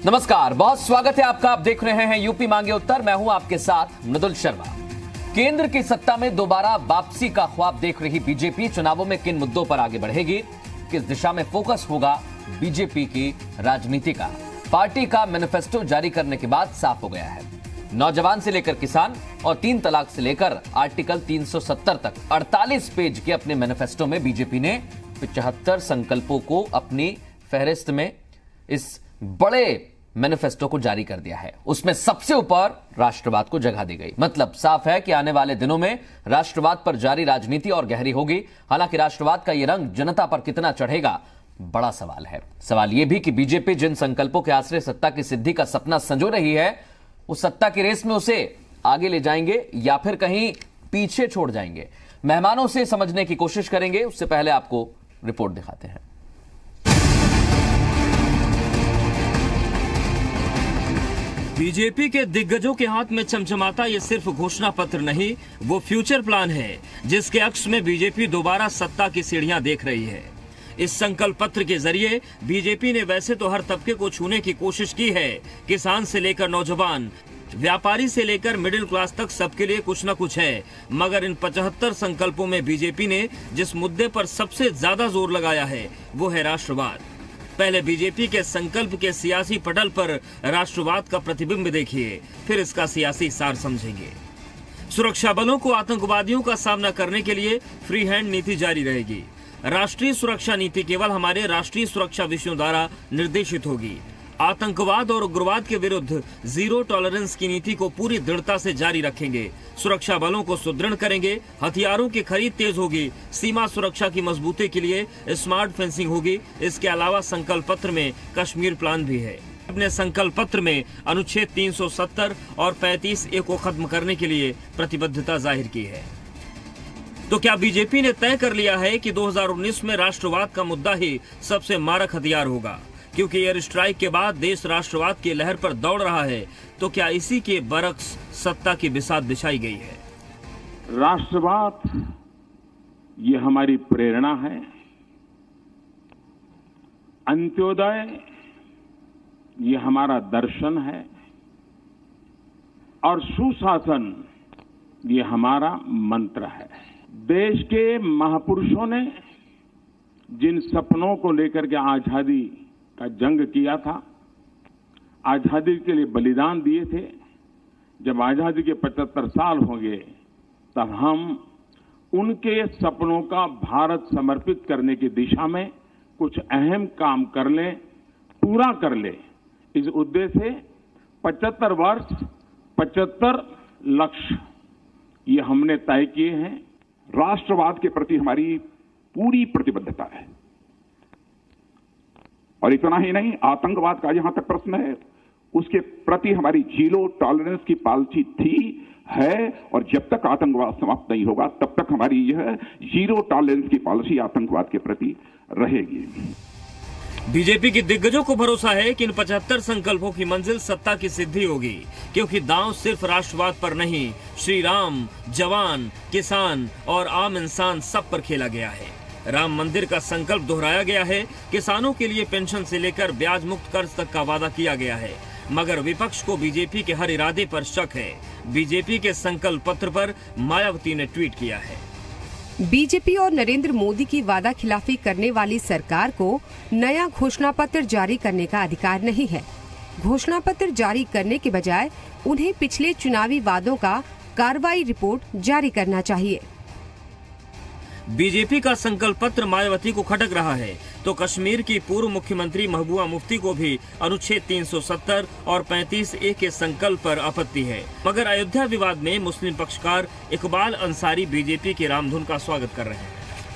नमस्कार, बहुत स्वागत है आपका। आप देख रहे हैं यूपी मांगे उत्तर। मैं हूं आपके साथ मृदुल शर्मा। केंद्र की सत्ता में दोबारा वापसी का ख्वाब देख रही बीजेपी चुनावों में किन मुद्दों पर आगे बढ़ेगी, किस दिशा में फोकस होगा बीजेपी की राजनीति का, पार्टी का मैनिफेस्टो जारी करने के बाद साफ हो गया है। नौजवान से लेकर किसान और 3 तलाक से लेकर आर्टिकल 370 तक 48 पेज के अपने मैनिफेस्टो में बीजेपी ने 75 संकल्पों को अपनी फहरिस्त में इस बड़े मैनिफेस्टो को जारी कर दिया है। उसमें सबसे ऊपर राष्ट्रवाद को जगह दी गई। मतलब साफ है कि आने वाले दिनों में राष्ट्रवाद पर जारी राजनीति और गहरी होगी। हालांकि राष्ट्रवाद का यह रंग जनता पर कितना चढ़ेगा, बड़ा सवाल है। सवाल यह भी कि बीजेपी जिन संकल्पों के आश्रय सत्ता की सिद्धि का सपना संजो रही है, उस सत्ता की रेस में उसे आगे ले जाएंगे या फिर कहीं पीछे छोड़ जाएंगे। मेहमानों से समझने की कोशिश करेंगे। उससे पहले आपको रिपोर्ट दिखाते हैं। बीजेपी के दिग्गजों के हाथ में चमचमाता ये सिर्फ घोषणा पत्र नहीं, वो फ्यूचर प्लान है जिसके अक्ष में बीजेपी दोबारा सत्ता की सीढ़ियां देख रही है। इस संकल्प पत्र के जरिए बीजेपी ने वैसे तो हर तबके को छूने की कोशिश की है। किसान से लेकर नौजवान, व्यापारी से लेकर मिडिल क्लास तक सबके लिए कुछ न कुछ है। मगर इन 75 संकल्पों में बीजेपी ने जिस मुद्दे पर सबसे ज्यादा जोर लगाया है वो है राष्ट्रवाद। पहले बीजेपी के संकल्प के सियासी पटल पर राष्ट्रवाद का प्रतिबिंब देखिए, फिर इसका सियासी सार समझेंगे। सुरक्षा बलों को आतंकवादियों का सामना करने के लिए फ्री हैंड नीति जारी रहेगी। राष्ट्रीय सुरक्षा नीति केवल हमारे राष्ट्रीय सुरक्षा विषयों द्वारा निर्देशित होगी। आतंकवाद और उग्रवाद के विरुद्ध जीरो टॉलरेंस की नीति को पूरी दृढ़ता से जारी रखेंगे। सुरक्षा बलों को सुदृढ़ करेंगे। हथियारों की खरीद तेज होगी। सीमा सुरक्षा की मजबूती के लिए स्मार्ट फेंसिंग होगी। इसके अलावा संकल्प पत्र में कश्मीर प्लान भी है। अपने संकल्प पत्र में अनुच्छेद 370 और 35A को खत्म करने के लिए प्रतिबद्धता जाहिर की है। तो क्या बीजेपी ने तय कर लिया है कि 2019 में राष्ट्रवाद का मुद्दा ही सबसे मारक हथियार होगा? क्योंकि एयर स्ट्राइक के बाद देश राष्ट्रवाद की लहर पर दौड़ रहा है, तो क्या इसी के बरक्स सत्ता की बिसात बिछाई गई है? राष्ट्रवाद ये हमारी प्रेरणा है। अंत्योदय ये हमारा दर्शन है और सुशासन ये हमारा मंत्र है। देश के महापुरुषों ने जिन सपनों को लेकर के आजादी का जंग किया था, आजादी के लिए बलिदान दिए थे, जब आजादी के 75 साल होंगे तब हम उनके सपनों का भारत समर्पित करने की दिशा में कुछ अहम काम कर लें, पूरा कर लें। इस उद्देश्य से 75 वर्ष 75 लक्ष्य ये हमने तय किए हैं। राष्ट्रवाद के प्रति हमारी पूरी प्रतिबद्धता है और इतना ही नहीं, आतंकवाद का जहां तक प्रश्न है उसके प्रति हमारी जीरो टॉलरेंस की पॉलिसी थी, है और जब तक आतंकवाद समाप्त नहीं होगा तब तक हमारी यह जीरो टॉलरेंस की पॉलिसी आतंकवाद के प्रति रहेगी। बीजेपी के दिग्गजों को भरोसा है कि इन 75 संकल्पों की मंजिल सत्ता की सिद्धि होगी, क्योंकि दांव सिर्फ राष्ट्रवाद पर नहीं, श्री राम, जवान, किसान और आम इंसान सब पर खेला गया है। राम मंदिर का संकल्प दोहराया गया है। किसानों के लिए पेंशन से लेकर ब्याज मुक्त कर्ज तक का वादा किया गया है। मगर विपक्ष को बीजेपी के हर इरादे पर शक है। बीजेपी के संकल्प पत्र पर मायावती ने ट्वीट किया है, बीजेपी और नरेंद्र मोदी की वादा खिलाफी करने वाली सरकार को नया घोषणा पत्र जारी करने का अधिकार नहीं है। घोषणा पत्र जारी करने के बजाय उन्हें पिछले चुनावी वादों का कार्रवाई रिपोर्ट जारी करना चाहिए। बीजेपी का संकल्प पत्र मायावती को खटक रहा है, तो कश्मीर की पूर्व मुख्यमंत्री महबूबा मुफ्ती को भी अनुच्छेद 370 और 35A के संकल्प पर आपत्ति है। मगर अयोध्या विवाद में मुस्लिम पक्षकार इकबाल अंसारी बीजेपी की रामधुन का स्वागत कर रहे हैं।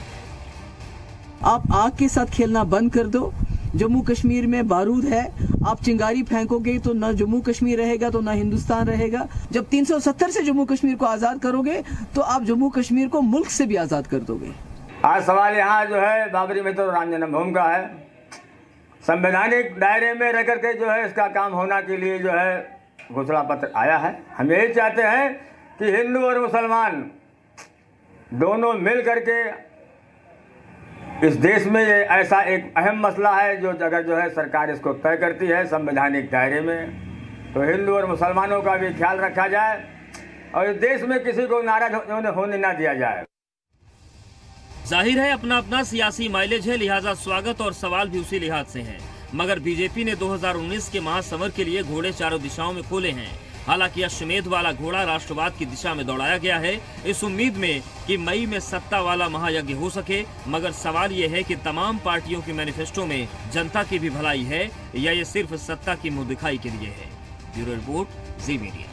आप आग के साथ खेलना बंद कर दो। जम्मू कश्मीर में बारूद है, आप चिंगारी फेंकोगे तो न जम्मू कश्मीर रहेगा तो न हिंदुस्तान रहेगा। जब 370 से जम्मू कश्मीर को आजाद करोगे तो आप जम्मू कश्मीर को मुल्क से भी आजाद कर दोगे। आज सवाल यहाँ जो है बाबरी में तो राम जन्मभूमि का है। संवैधानिक दायरे में रह करके जो है इसका काम होना के लिए जो है घोषणा पत्र आया है। हम यही चाहते हैं कि हिंदू और मुसलमान दोनों मिल करके इस देश में ये ऐसा एक अहम मसला है जो अगर जो है सरकार इसको तय करती है संवैधानिक दायरे में, तो हिंदू और मुसलमानों का भी ख्याल रखा जाए और इस देश में किसी को नाराज होने ना दिया जाए। जाहिर है अपना अपना सियासी माइलेज है, लिहाजा स्वागत और सवाल भी उसी लिहाज से हैं। मगर बीजेपी ने 2019 के महासमर के लिए घोड़े चारों दिशाओं में खोले हैं। हालांकि अश्वमेध वाला घोड़ा राष्ट्रवाद की दिशा में दौड़ाया गया है, इस उम्मीद में कि मई में सत्ता वाला महायज्ञ हो सके। मगर सवाल ये है कि तमाम पार्टियों के मैनिफेस्टो में जनता की भी भलाई है या ये सिर्फ सत्ता की मुंह दिखाई के लिए है। Bureau report, Zee Media.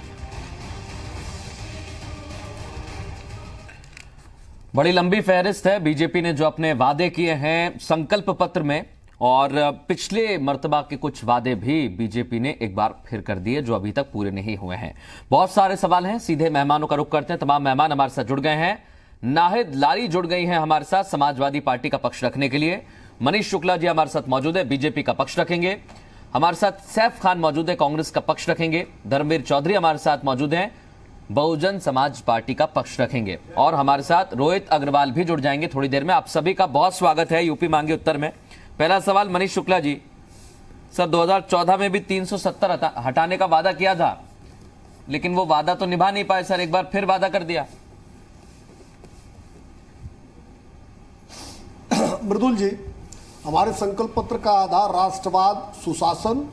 बड़ी लंबी फहरिस्त है बीजेपी ने जो अपने वादे किए हैं संकल्प पत्र में, और पिछले मर्तबा के कुछ वादे भी बीजेपी ने एक बार फिर कर दिए जो अभी तक पूरे नहीं हुए हैं। बहुत सारे सवाल हैं, सीधे मेहमानों का रुख करते हैं। तमाम मेहमान हमारे साथ जुड़ गए हैं। नाहिद लारी जुड़ गई हैं हमारे साथ समाजवादी पार्टी का पक्ष रखने के लिए। मनीष शुक्ला जी हमारे साथ मौजूद है, बीजेपी का पक्ष रखेंगे। हमारे साथ सैफ खान मौजूद है, कांग्रेस का पक्ष रखेंगे। धर्मवीर चौधरी हमारे साथ मौजूद हैं, बहुजन समाज पार्टी का पक्ष रखेंगे। और हमारे साथ रोहित अग्रवाल भी जुड़ जाएंगे थोड़ी देर में। आप सभी का बहुत स्वागत है यूपी मांगे उत्तर में। पहला सवाल मनीष शुक्ला जी, सर 2014 में भी 370 हटाने का वादा किया था, लेकिन वो वादा तो निभा नहीं पाए सर, एक बार फिर वादा कर दिया। मृदुल जी, हमारे संकल्प पत्र का आधार राष्ट्रवाद, सुशासन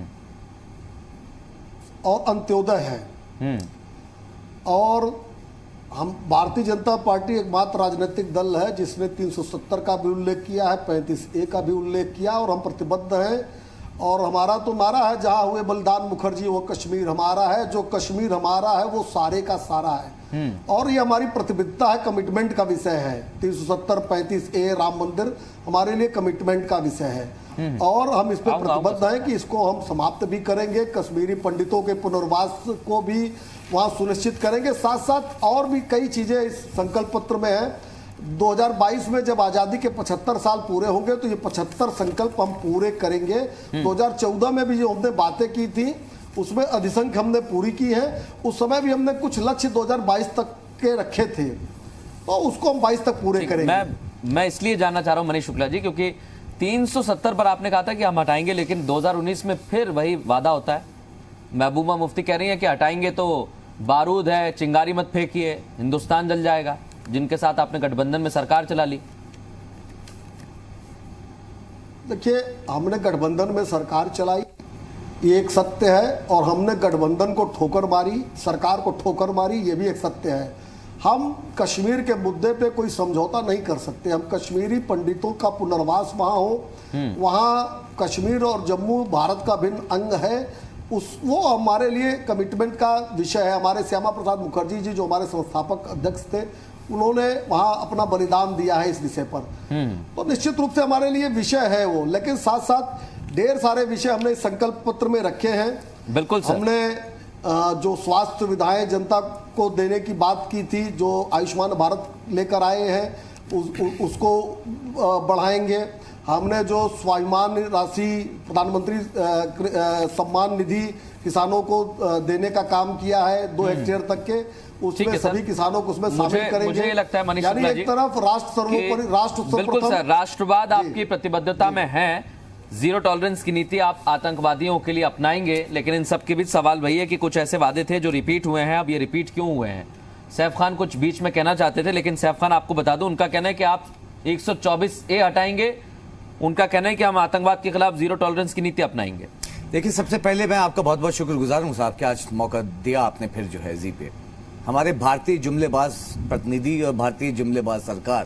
और अंत्योदय है। और हम भारतीय जनता पार्टी एकमात्र राजनीतिक दल है जिसने 370 का भी उल्लेख किया है, 35A का भी उल्लेख किया, और हम प्रतिबद्ध हैं। और हमारा तो नारा है, जहां हुए बलिदान मुखर्जी वो कश्मीर हमारा है, जो कश्मीर हमारा है वो सारे का सारा है। और ये हमारी प्रतिबद्धता है, कमिटमेंट का विषय है। 370, 35A, राम मंदिर हमारे लिए कमिटमेंट का विषय है और हम इस पर प्रतिबद्ध हैं कि इसको हम समाप्त भी करेंगे। कश्मीरी पंडितों के पुनर्वास को भी वहां सुनिश्चित करेंगे। साथ साथ और भी कई चीजें इस संकल्प पत्र में है। 2022 में जब आजादी के 75 साल पूरे होंगे तो ये 75 संकल्प हम पूरे करेंगे। 2014 में भी जो हमने बातें की थी उसमें अधिसंख्य हमने पूरी की है। उस समय भी हमने कुछ लक्ष्य 2022 तक के रखे थे, तो उसको हम 22 तक पूरे करेंगे। मैं इसलिए जानना चाह रहा हूं मनीष शुक्ला जी, क्योंकि 370 पर आपने कहा था कि हम हटाएंगे, लेकिन 2019 में फिर वही वादा होता है। महबूबा मुफ्ती कह रही है कि हटाएंगे तो बारूद है, चिंगारी मत फेंकिए, हिंदुस्तान जल जाएगा, जिनके साथ आपने गठबंधन में सरकार चला ली। देखिए, हमने गठबंधन में सरकार चलाई, ये एक सत्य है, और हमने गठबंधन को ठोकर मारी, सरकार को ठोकर मारी, ये भी एक सत्य है। हम कश्मीर के मुद्दे पे कोई समझौता नहीं कर सकते। हम कश्मीरी पंडितों का पुनर्वास वहां हो, वहां कश्मीर और जम्मू भारत का भिन्न अंग है, वो हमारे लिए कमिटमेंट का विषय है। हमारे श्यामा प्रसाद मुखर्जी जी जो हमारे संस्थापक अध्यक्ष थे, उन्होंने वहां अपना बलिदान दिया है इस विषय पर, तो निश्चित रूप से हमारे लिए विषय है वो। लेकिन साथ साथ ढेर सारे विषय हमने इस संकल्प पत्र में रखे हैं। बिल्कुल सर। हमने जो स्वास्थ्य सुविधाएं जनता को देने की बात की थी, जो आयुष्मान भारत लेकर आए हैं उसको बढ़ाएंगे। हमने जो स्वाभिमान राशि प्रधानमंत्री सम्मान निधि किसानों को देने का काम किया है 2 हेक्टेयर तक के, उसमें सभी किसानों को उसमें शामिल करेंगे। मुझे लगता है मनीष यानी एक तरफ राष्ट्र सर्वोपरि, राष्ट्र बिल्कुल सर, राष्ट्रवाद आपकी प्रतिबद्धता में है, जीरो टॉलरेंस की नीति आप आतंकवादियों के लिए अपनाएंगे, लेकिन इन सब के बीच सवाल वही है कि कुछ ऐसे वादे थे जो रिपीट हुए हैं, अब ये रिपीट क्यों हुए हैं? सैफ खान कुछ बीच में कहना चाहते थे, लेकिन सैफ खान आपको बता दूं, उनका कहना है कि आप 124A हटाएंगे, उनका कहना है कि हम आतंकवाद के खिलाफ जीरो टॉलरेंस की नीति अपनाएंगे। देखिए, सबसे पहले मैं आपका बहुत बहुत शुक्रगुजार हूं साहब कि आज मौका दिया आपने फिर जो है जी पे। हमारे भारतीय जुमलेबाज प्रतिनिधि और भारतीय जुमलेबाज सरकार,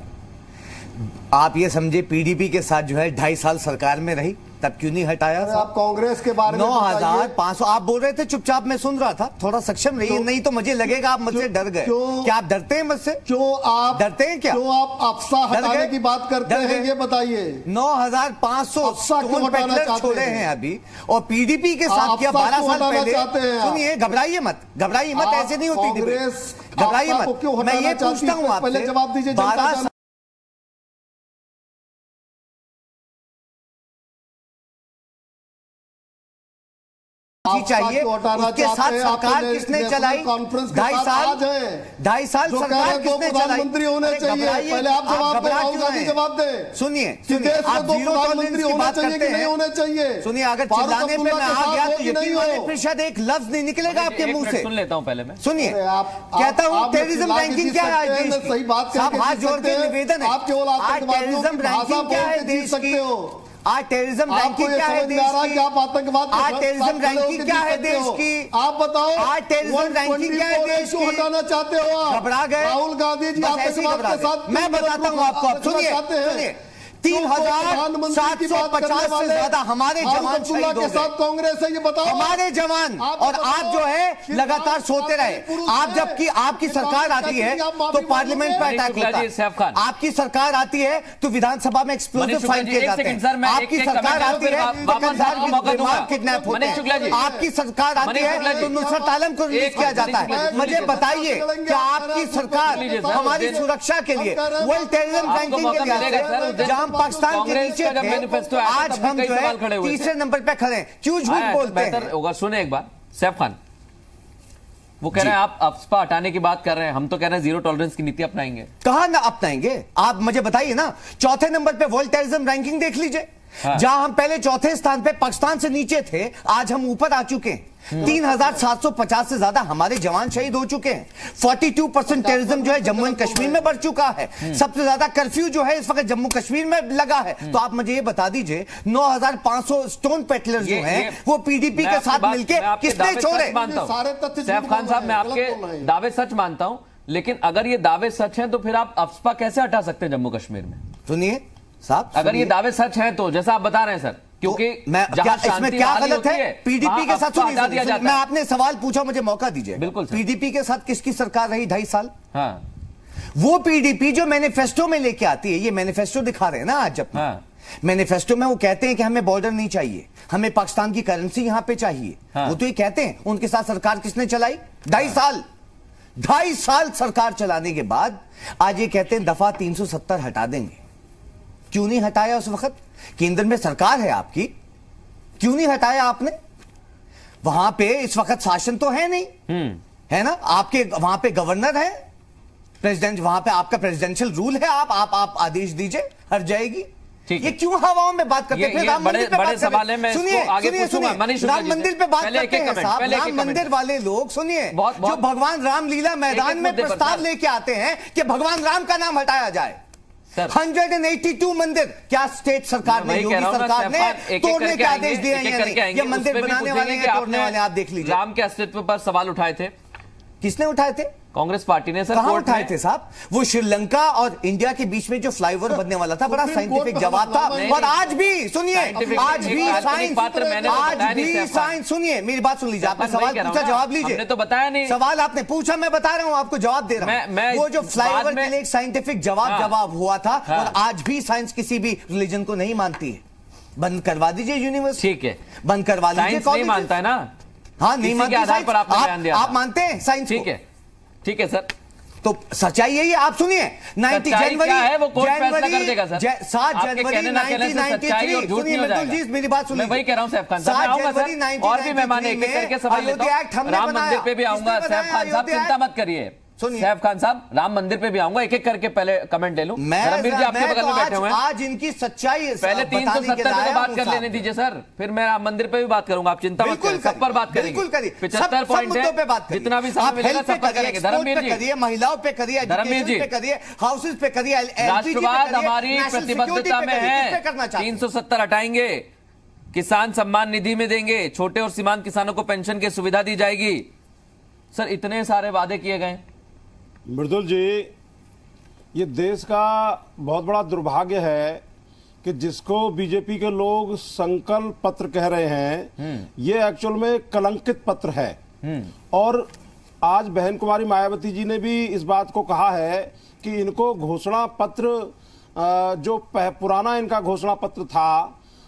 आप ये समझे पीडीपी के साथ जो है 2.5 साल सरकार में रही, तब क्यों नहीं हटाया? आप कांग्रेस के बारे में 9,500 आप बोल रहे थे, चुपचाप मैं सुन रहा था। थोड़ा सक्षम रहिए, नहीं तो मुझे लगेगा आप मुझसे डर गए। क्या आप डरते हैं मुझसे? क्यों आप डरते हैं? क्या क्यों आप अफसा हटाने की बात करते हैं, ये बताइए। 9,500 छोड़े हैं अभी, और पीडीपी के साथ किया 12 साल पहले। सुनिए, घबराइए मत, घबराइए मत, ऐसे नहीं होती, घबराइए मत। मैं ये पूछता हूँ आपसे, जवाब दीजिए। 12 आप चाहिए, उसके साथ सरकार किसने चलाई? 2.5 साल सरकार किसने चलाई? प्रधानमंत्री होने चाहिए, पहले आप जवाब दें, राहुल गांधी जवाब दें। सुनिए, आप प्रधानमंत्री होने चाहिए कि नहीं होने चाहिए? सुनिए, अगर चिल्लाने पे मैं आ गया तो यकीन मानिए फिर शायद एक लफ्ज नहीं निकलेगा आपके मुंह से। सुन लेता हूं पहले मैं। सुनिए, कहता हूं टेररिज्म रैंकिंग क्या है आज देश की? सही बात साहब हाथ जोड़ के निवेदन है, आप केवल आज टेररिज्म रैंकिंग क्या है देश की? आज टेररिज्म रैंकिंग क्या है देश की? आप आतंकवाद, आज टेररिज्म रैंकिंग क्या है देश की? आप बताओ, आज टेररिज्म रैंकिंग क्या है देश की? हटाना चाहते हो आप? घबरा गए राहुल गांधी जी आतंकवाद के साथ। मैं बताता हूं आपको, आप सुनिए, 3,750 से ज्यादा हमारे जवान शहीद हो गए। कांग्रेस है, ये बताओ हमारे जवान, और आप जो है लगातार सोते रहे। आप जबकि आपकी सरकार आती है तो पार्लियामेंट पर अटैक होता है, आपकी सरकार आती है तो विधानसभा में एक्सप्लोजिव फायर किए जाते हैं, आपकी सरकार आती है तो दिमाग किडनैप होते हैं, आपकी सरकार आती है तो नुसरत आलम को रिलीज किया जाता है। मुझे बताइए क्या आपकी सरकार हमारी सुरक्षा के लिए वर्ल्ड टेररिज्म रैंकिंग के लिए, जहां पाकिस्तान के नीचे थे, आज हम जो है तीसरे नंबर पे खड़े हैं, क्यों झूठ बोलते हैं? होगा, सुने एक बार। सैफ खान वो कह रहे हैं आप अफस्पा हटाने की बात कर रहे हैं, हम तो कह रहे हैं जीरो टॉलरेंस की नीति अपनाएंगे। कहां ना अपनाएंगे? आप मुझे बताइए ना, चौथे नंबर पे वर्ल्ड टेररिज्म रैंकिंग देख लीजिए। हाँ। जहां हम पहले चौथे स्थान पे पाकिस्तान से नीचे थे, आज हम ऊपर आ चुके हैं। 3,750 से ज्यादा हमारे जवान शहीद हो चुके हैं। 42% टेररिज्म जो है जम्मू एंड कश्मीर में बढ़ चुका है। सबसे ज्यादा कर्फ्यू जो है इस वक्त जम्मू कश्मीर में लगा है। तो आप मुझे ये बता दीजिए, 9,500 स्टोन पेटलर जो हैं वो पीडीपी के साथ मिलके किसने छोड़े? सारे तथ्य सैफ खान साहब, मैं आपके दावे सच मानता हूं, लेकिन अगर ये दावे सच हैं तो फिर आप अफस्पा कैसे हटा सकते हैं जम्मू कश्मीर में? सुनिए साहब, अगर ये दावे सच हैं तो जैसा आप बता रहे हैं सर, क्योंकि इसमें क्या गलत है? पीडीपी के साथ सुनिए, मैं आपने सवाल पूछा, मुझे मौका दीजिए। बिल्कुल। पीडीपी के साथ किसकी सरकार रही 2.5 साल? हाँ। वो पीडीपी जो मैनिफेस्टो में लेके आती है, ये मैनिफेस्टो दिखा रहे हैं ना आज अपना। हाँ। मैनिफेस्टो में वो कहते हैं कि हमें बॉर्डर नहीं चाहिए, हमें पाकिस्तान की करेंसी यहां पे चाहिए। हाँ। वो तो ये कहते हैं। उनके साथ सरकार किसने चलाई? 2.5 साल। 2.5 साल सरकार चलाने के बाद आज ये कहते हैं दफा 370 हटा देंगे। क्यों नहीं हटाया उस वक्त? केंद्र में सरकार है आपकी, क्यों नहीं हटाया आपने? वहां पे इस वक्त शासन तो है नहीं, है ना? आपके वहां पे गवर्नर है, प्रेसिडेंट, वहां पे आपका प्रेसिडेंशियल रूल है, आप आदेश दीजिए, हट जाएगी। ये क्यों हवाओं में बात करते हैं? राम मंदिर पे बात सवाल है, मैं इसको आगे पूछूंगा। राम मंदिर पे बात करते हैं साहब, राम मंदिर वाले लोग सुनिए, जो भगवान रामलीला मैदान में प्रस्ताव लेके आते हैं कि भगवान राम का नाम हटाया जाए। 182 मंदिर क्या स्टेट सरकार ने, योगी सरकार ने तोड़ने के आदेश दिए हैं? ये मंदिर बनाने वाले हैं, तोड़ने वाले, आप देख लीजिए। राम के अस्तित्व पर सवाल उठाए थे, किसने उठाए थे? कांग्रेस पार्टी ने। सर कहां उठाए थे साहब? वो श्रीलंका और इंडिया के बीच में जो फ्लाईओवर बनने वाला था, बड़ा साइंटिफिक जवाब था। और आज भी सुनिए, आज भी साइंस, सुनिए मेरी बात सुन लीजिए। आपने सवाल पूछा, जवाब लीजिए। हमने तो बताया नहीं, सवाल आपने पूछा, मैं बता रहा हूं, आपको जवाब दे रहा हूं। वो जो फ्लाईओवर के लिए एक साइंटिफिक जवाब हुआ था, और आज भी साइंस किसी भी रिलीजन को नहीं मानती है। बंद करवा दीजिए यूनिवर्सिटी। ठीक है, बंद करवा लीजिए। नहीं मानता है ना? हाँ, नहीं मानता। आधार पर आपने बयान दिया, आप मानते हैं साइंस? ठीक है सर। तो सच्चाई यही है। आप सुनिए, 90 जनवरी है, वो कोर्ट फैसला कर देगा सर। 7 जनवरी 1993, मेरी बात सुनिए, मैं वही कह रहा हूं सैफ खान साहब, मैं आऊंगा सर, और भी मेहमान एक एक करके सवाल लेता हूं। राम मंदिर पे भी आऊंगा सैफ खान साहब, चिंता मत करिए। सैफ खान साहब, राम मंदिर पे भी आऊंगा, एक एक करके पहले कमेंट ले लूं। धर्मवीर जी आपके बगल में बैठे हुए हैं, आज इनकी सच्चाई पहले 370 पे बात कर लेने दीजिए सर, फिर मैं राम मंदिर पे भी बात करूंगा, आप चिंता मत करिए, सब पर बात करेंगे। 75 पॉइंट है, जितना भी समय मिलेगा सब पर करेंगे। धर्मवीर जी करिए, महिलाओं पे करिए, धर्मवीर जी पे करिए, हाउसेज पे करिए, राष्ट्रवाद हमारी प्रतिबद्धता में है। 370 हटाएंगे, किसान सम्मान निधि में देंगे, छोटे और सीमांत किसानों को पेंशन की सुविधा दी जाएगी। सर इतने सारे वादे किए गए। मृदुल जी, ये देश का बहुत बड़ा दुर्भाग्य है कि जिसको बीजेपी के लोग संकल्प पत्र कह रहे हैं, ये एक्चुअल में कलंकित पत्र है। और आज बहन कुमारी मायावती जी ने भी इस बात को कहा है कि इनको घोषणा पत्र, जो पुराना इनका घोषणा पत्र था,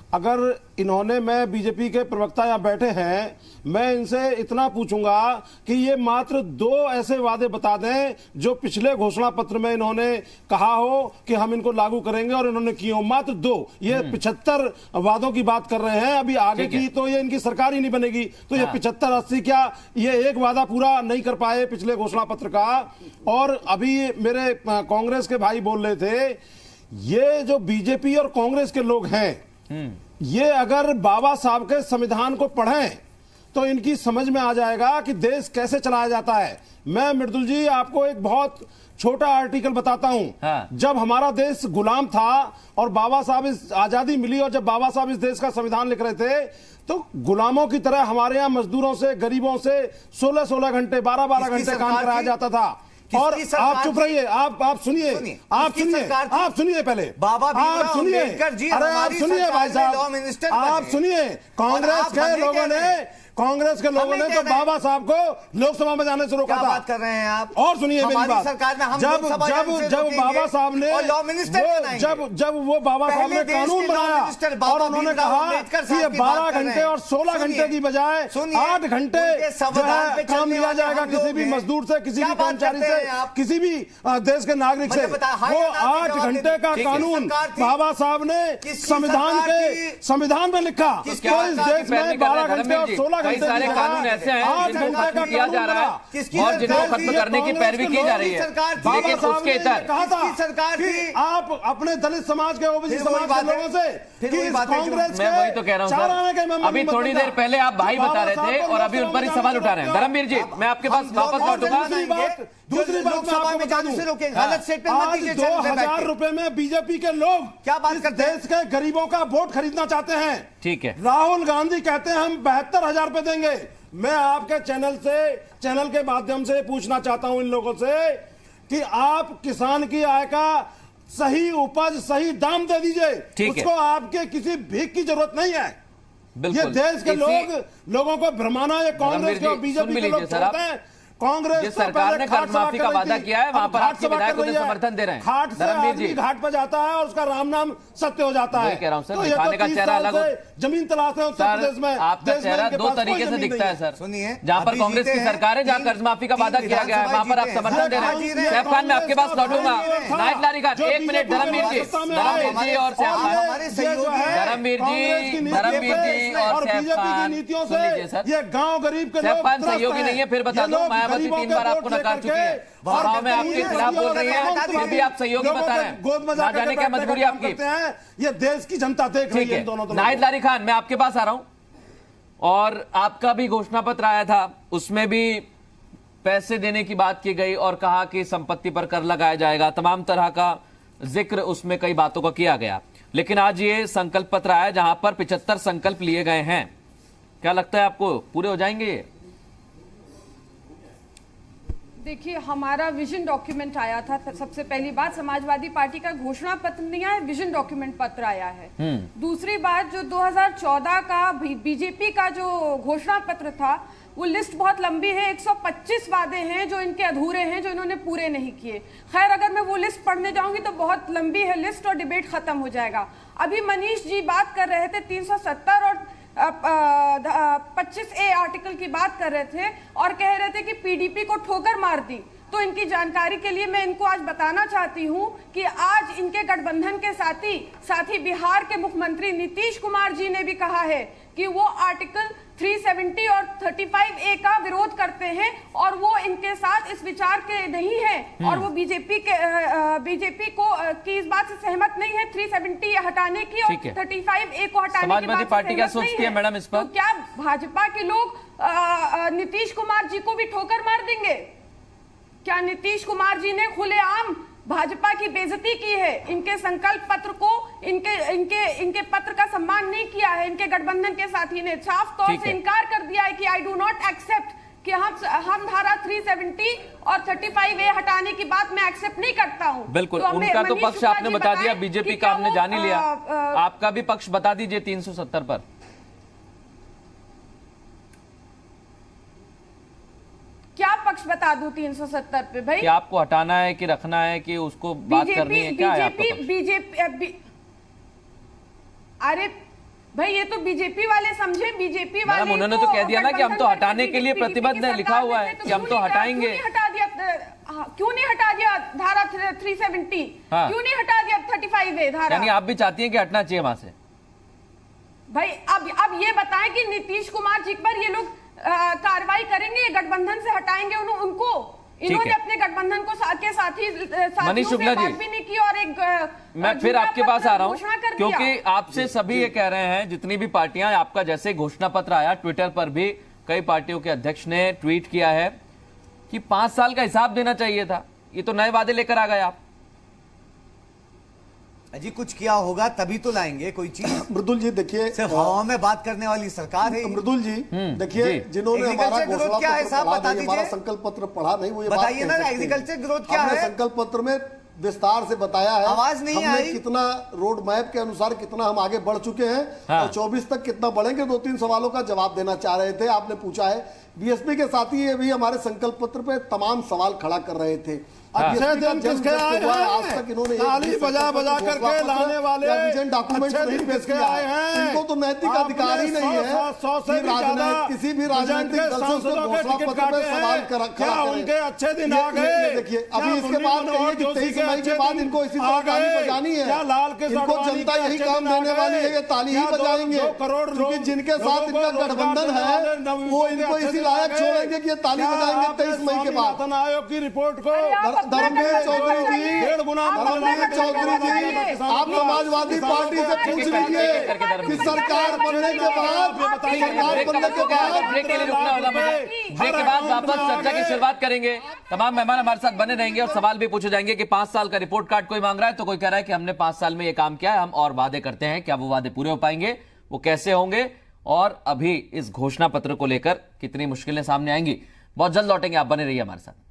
अगर इन्होंने, मैं बीजेपी के प्रवक्ता यहाँ बैठे हैं, मैं इनसे इतना पूछूंगा कि ये मात्र 2 ऐसे वादे बता दें जो पिछले घोषणा पत्र में इन्होंने कहा हो कि हम इनको लागू करेंगे और इन्होंने किए हो। मात्र 2। ये 75 वादों की बात कर रहे हैं, अभी आगे की तो ये इनकी सरकार ही नहीं बनेगी, तो ये 75-80 क्या ये एक वादा पूरा नहीं कर पाए पिछले घोषणा पत्र का। और अभी मेरे कांग्रेस के भाई बोल रहे थे, ये जो बीजेपी और कांग्रेस के लोग हैं, ये अगर बाबा साहब के संविधान को पढ़ें तो इनकी समझ में आ जाएगा कि देश कैसे चलाया जाता है। मैं मृदुल जी आपको एक बहुत छोटा आर्टिकल बताता हूं। हाँ। जब हमारा देश गुलाम था और बाबा साहब इस आजादी मिली और जब बाबा साहब इस देश का संविधान लिख रहे थे तो गुलामों की तरह हमारे यहाँ मजदूरों से, गरीबों से 16-16 घंटे, 12-12 घंटे काम कराया जाता था। और आप चुप रहिए, आप सुनिए, आप सुनिए पहले, आप सुनिए, अरे आप सुनिए भाई साहब, आप सुनिए। कांग्रेस के लोगों ने तो बाबा साहब को लोकसभा में जाने से रोका था। बात कर रहे हैं आप? और सुनिए मेरी बात, सरकार में हम जब बाबा साहब ने, जब वो बाबा साहब ने कानून बनाया और उन्होंने कहा कि ये 12 घंटे और 16 घंटे की बजाय 8 घंटे जो है काम लिया जाएगा किसी भी मजदूर से, किसी भी कर्मचारी से, किसी भी देश के नागरिक से, वो 8 घंटे का कानून बाबा साहब ने संविधान में लिखा। तो इस देश में 12 घंटे और 16 कई सारे कानून ऐसे हैं जिनको खत्म किया जा रहा है और जिनको खत्म करने की पैरवी की जा रही है, लेकिन उसके तहत सरकार की आप अपने दलित समाज के, ओबीसी समाज के लोगों से कांग्रेस, मैं वही तो कह रहा हूं। अभी थोड़ी देर पहले आप भाई बता रहे थे और अभी उन पर ही सवाल उठा रहे हैं। धर्मवीर जी, मैं आपके पास वापस लौटूंगा। दूसरी बात मैं आपको बता दूं, आज 2000 रुपए में बीजेपी के लोग क्या बात करते हैं, देश के गरीबों का वोट खरीदना चाहते हैं। ठीक है, राहुल गांधी कहते हैं हम 72,000 रुपए देंगे। मैं आपके चैनल के माध्यम से पूछना चाहता हूं इन लोगों से कि आप किसान की आय का सही उपज, सही दाम दे दीजिए, उसको आपके किसी भीख की जरूरत नहीं है। ये देश के लोगों को भ्रमाना, ये कांग्रेस के और बीजेपी के लोग चाहते हैं। कांग्रेस जिस सरकार ने कर्ज माफी का वादा किया है वहां पर आपके विधायक उन्हें समर्थन दे रहे हैं। घाट से आदमी घाट पर जाता है और उसका राम नाम सत्य हो जाता है। कह रहा हूं सर, दिखाने का चेहरा अलग हो, जमीन तलाशते हैं उत्तर प्रदेश में। आपका चेहरा 2 तरीके से दिखता है सर। सुनिए, जहां पर कांग्रेस की सरकार है, जहां कर्ज माफी का वादा किया गया है, वहां पर आप समर्थन दे रहे हैं। सैफ खान, मैं आपके पास लौटूंगा। नायक लारी खान, 1 मिनट। धर्मवीर जी और सैफ खान, धर्मवीर जी और सैफ खान, सुनिए सर, ये गांव गरीब के सैफ खान सहयोगी नहीं है, फिर बता दो। मायावती 3 बार आपको नकार चुकी है, चुनाव में आपके खिलाफ बोल रही है, फिर भी आप सहयोगी बता रहे हैं। ना जाने क्या मजबूरी आपकी, ये देश की जनता देख रही है। नाहिद लारी खान, मैं आपके पास आ रहा हूं। और आपका भी घोषणा पत्र आया था, उसमें भी पैसे देने की बात की गई और कहा कि संपत्ति पर कर लगाया जाएगा, तमाम तरह का जिक्र उसमें कई बातों का किया गया। लेकिन आज ये संकल्प पत्र आया जहां पर 75 संकल्प लिए गए हैं। क्या लगता है आपको पूरे हो जाएंगे ये? देखिए, हमारा विजन डॉक्यूमेंट आया था। सबसे पहली बात, समाजवादी पार्टी का घोषणा पत्र नहीं आया, विजन डॉक्यूमेंट पत्र आया है। दूसरी बात, जो 2014 का बीजेपी का जो घोषणा पत्र था, वो लिस्ट बहुत लंबी है। 125 वादे हैं जो इनके अधूरे हैं, जो इन्होंने पूरे नहीं किए। खैर, अगर मैं वो लिस्ट पढ़ने जाऊंगी तो बहुत लंबी है लिस्ट और डिबेट खत्म हो जाएगा। अभी मनीष जी बात कर रहे थे 370 और 25A आर्टिकल की बात कर रहे थे और कह रहे थे कि पीडीपी को ठोकर मार दी। तो इनकी जानकारी के लिए मैं इनको आज बताना चाहती हूं कि आज इनके गठबंधन के साथी बिहार के मुख्यमंत्री नीतीश कुमार जी ने भी कहा है कि वो आर्टिकल 370 और 35A का विरोध करते हैं और वो इनके साथ इस विचार के नहीं है और वो बीजेपी को की इस बात से सहमत नहीं है 370 हटाने की और 35A को हटाने की। समाजवादी पार्टी क्या सोचती है मैडम इस पर? तो क्या भाजपा के लोग नीतीश कुमार जी को भी ठोकर मार देंगे? क्या नीतीश कुमार जी ने खुलेआम भाजपा की बेइज्जती की है? इनके संकल्प पत्र को, इनके पत्र का सम्मान नहीं किया है। इनके गठबंधन के साथी ने साफ तौर से इनकार कर दिया है कि आई डू नॉट एक्सेप्ट, कि हम धारा 370 और 35A हटाने की बात मैं एक्सेप्ट नहीं करता हूं। बिल्कुल, तो उनका तो पक्ष आपने बता दिया, बीजेपी का आपने जान ही लिया। आपका भी पक्ष बता दीजिए 370 पर। क्या पक्ष बता दूं 370 पे भाई? कि आपको हटाना है कि रखना है कि उसको बात करनी है, क्या है आपका पक्ष? बीजेपी अरे भाई ये तो बीजेपी वाले समझे, बीजेपी वाले उन्होंने तो कह दिया ना कि हम तो हटाने के लिए प्रतिबद्ध है, लिखा हुआ है कि हम तो हटाएंगे। क्यों नहीं हटा दिया धारा 370? क्यों नहीं हटा दिया 35A धारा? यानी आप भी चाहती हैं कि हटना चाहिए वहां से? भाई अब ये बताएं कि नीतीश कुमार जी पर ये लोग कार्रवाई करेंगे, गठबंधन से हटाएंगे उनको? इन्होंने अपने गठबंधन को के साथी मनीष शुक्ला जी भी नहीं की और एक मैं फिर आपके पास आ रहा हूं, क्योंकि आपसे सभी ये कह रहे हैं, जितनी भी पार्टियां, आपका जैसे घोषणा पत्र आया ट्विटर पर भी कई पार्टियों के अध्यक्ष ने ट्वीट किया है कि 5 साल का हिसाब देना चाहिए था। ये तो नए वादे लेकर आ गए आप। अजी कुछ किया होगा तभी तो लाएंगे कोई चीज। मृदुल जी देखिए, सिर्फ हवा में बात करने वाली सरकार है। मृदुल जी देखिए, जिन्होंने हमारा घोषणा क्या है साहब बता दीजिए, हमारा संकल्प पत्र पढ़ा नहीं, वो ये बताइए ना, एग्रीकल्चर ग्रोथ क्या है? संकल्प पत्र में विस्तार से बताया है, आवाज नहीं आई, कितना रोड मैप के अनुसार कितना हम आगे बढ़ चुके हैं और 24 तक कितना बढ़ेंगे। 2-3 सवालों का जवाब देना चाह रहे थे, आपने पूछा है। बीएसपी के साथी ये भी हमारे संकल्प पत्र पे तमाम सवाल खड़ा कर रहे थे। अच्छे दिन किसके आए हैं? आज तक इन्होंने ताली बजा करके लाने वाले डॉक्यूमेंट नहीं पेश किया है। इनको तो नैतिक अधिकार ही नहीं है किसी भी राजनीतिक दल से उसके घोषणा पत्र पे सवाल खड़ा उनके अच्छे दिन आ गए। देखिए अभी इसके बाद कहिए कि 23 मई के बाद इनको इसी तरह ताली बजानी है, इनको जनता यही काम देने वाली है, ये ताली ही बजाएंगे, क्योंकि जिनके साथ इनका गठबंधन है वो इनको इसी लायक छोड़ेंगे कि ये ताली बजाएंगे 23 मई के बाद। आयोग की रिपोर्ट को धर्मवीर चौधरी जी, आप समाजवादी पार्टी से पूछ लीजिए कि सरकार बनने के बाद ब्रेक के लिए रुकना होगा। ब्रेक के बाद वापस चर्चा की शुरुआत करेंगे। तमाम मेहमान हमारे साथ बने रहेंगे और सवाल भी पूछे जाएंगे कि 5 साल का रिपोर्ट कार्ड कोई मांग रहा है तो कोई कह रहा है कि हमने 5 साल में ये काम किया है, हम और वादे करते हैं। क्या वो वादे पूरे हो पाएंगे, वो कैसे होंगे, और अभी इस घोषणा पत्र को लेकर कितनी मुश्किलें सामने आएंगी? बहुत जल्द लौटेंगे, आप बने रहिए हमारे साथ।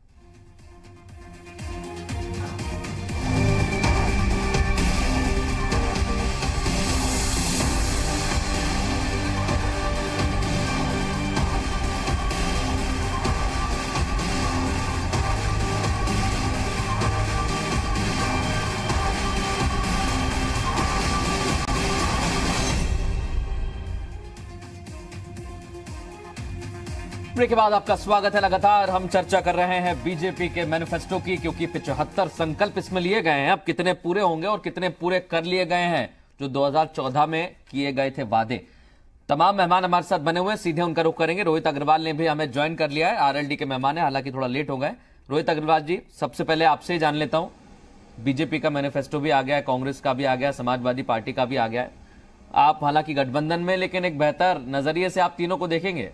ब्रेक के बाद आपका स्वागत है। लगातार हम चर्चा कर रहे हैं बीजेपी के मैनिफेस्टो की, क्योंकि 75 संकल्प इसमें लिए गए हैं। अब कितने पूरे होंगे और कितने पूरे कर लिए गए हैं जो 2014 में किए गए थे वादे। तमाम मेहमान हमारे साथ बने हुए हैं, सीधे उनका रुख करेंगे। रोहित अग्रवाल ने भी हमें ज्वाइन कर लिया है, आरएलडी के मेहमान है, हालांकि थोड़ा लेट हो गए। रोहित अग्रवाल जी, सबसे पहले आपसे ही जान लेता हूं, बीजेपी का मैनिफेस्टो भी आ गया है, कांग्रेस का भी आ गया, समाजवादी पार्टी का भी आ गया है। आप हालांकि गठबंधन में, लेकिन एक बेहतर नजरिए से आप तीनों को देखेंगे।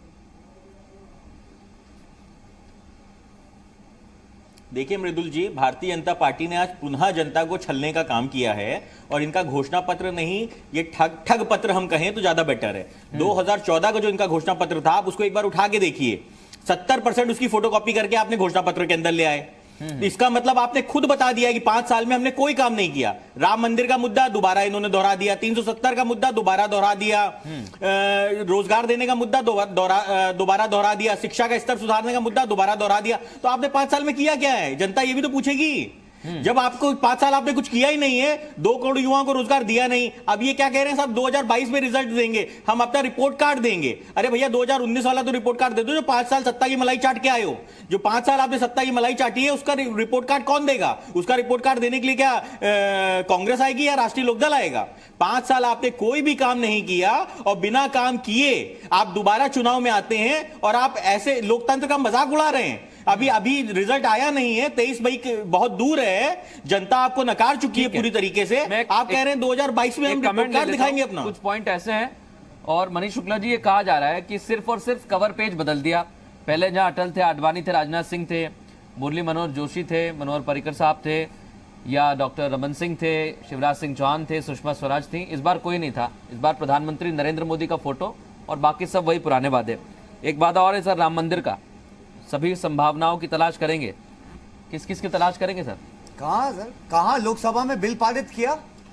देखिए मृदुल जी, भारतीय जनता पार्टी ने आज पुनः जनता को छलने का काम किया है और इनका घोषणा पत्र नहीं, ये ठग पत्र हम कहें तो ज्यादा बेटर है। 2014 का जो इनका घोषणा पत्र था, आप उसको एक बार उठा के देखिए, 70% उसकी फोटोकॉपी करके आपने घोषणा पत्र के अंदर ले आए। इसका मतलब आपने खुद बता दिया कि 5 साल में हमने कोई काम नहीं किया। राम मंदिर का मुद्दा दोबारा इन्होंने दोहरा दिया, 370 का मुद्दा दोबारा दोहरा दिया, रोजगार देने का मुद्दा दोबारा दोहरा दिया, शिक्षा का स्तर सुधारने का मुद्दा दोबारा दोहरा दिया। तो आपने 5 साल में किया क्या है, जनता ये भी तो पूछेगी। जब आपको 5 साल आपने कुछ किया ही नहीं है, 2 करोड़ युवाओं को रोजगार दिया नहीं, अब ये क्या कह रहे हैं साहब 2022 में रिजल्ट देंगे, हम अपना रिपोर्ट कार्ड देंगे। अरे भैया 2019 वाला तो रिपोर्ट कार्ड दे दो, जो 5 साल सत्ता की मलाई चाट के आए हो। जो 5 साल आपने सत्ता की मलाई चाटी है, उसका रिपोर्ट कार्ड कौन देगा? उसका रिपोर्ट कार्ड देने के लिए क्या कांग्रेस आएगी या राष्ट्रीय लोकदल आएगा? 5 साल आपने कोई भी काम नहीं किया और बिना काम किए आप दोबारा चुनाव में आते हैं और आप ऐसे लोकतंत्र का मजाक उड़ा रहे हैं। अभी रिजल्ट आया नहीं है, 23 मई बहुत दूर है, जनता आपको नकार चुकी है पूरी तरीके से। आप कह रहे हैं 2022 में हम रिपोर्ट कार्ड दिखाएंगे अपना। कुछ पॉइंट ऐसे हैं, और मनीष शुक्ला जी, ये कहा जा रहा है कि सिर्फ और सिर्फ कवर पेज बदल दिया। पहले जहां अटल थे, आडवाणी थे, राजनाथ सिंह थे, मुरली मनोहर जोशी थे, मनोहर पर्रिकर साहब थे, या डॉक्टर रमन सिंह थे, शिवराज सिंह चौहान थे, सुषमा स्वराज थी। इस बार कोई नहीं था। इस बार प्रधानमंत्री नरेंद्र मोदी का फोटो और बाकी सब वही पुराने वादे। एक बात और है सर, राम मंदिर का सभी संभावनाओं की तलाश करेंगे। किस किस की तलाश करेंगे सर? कहां सर, कहां लोकसभा में बिल पारित किया?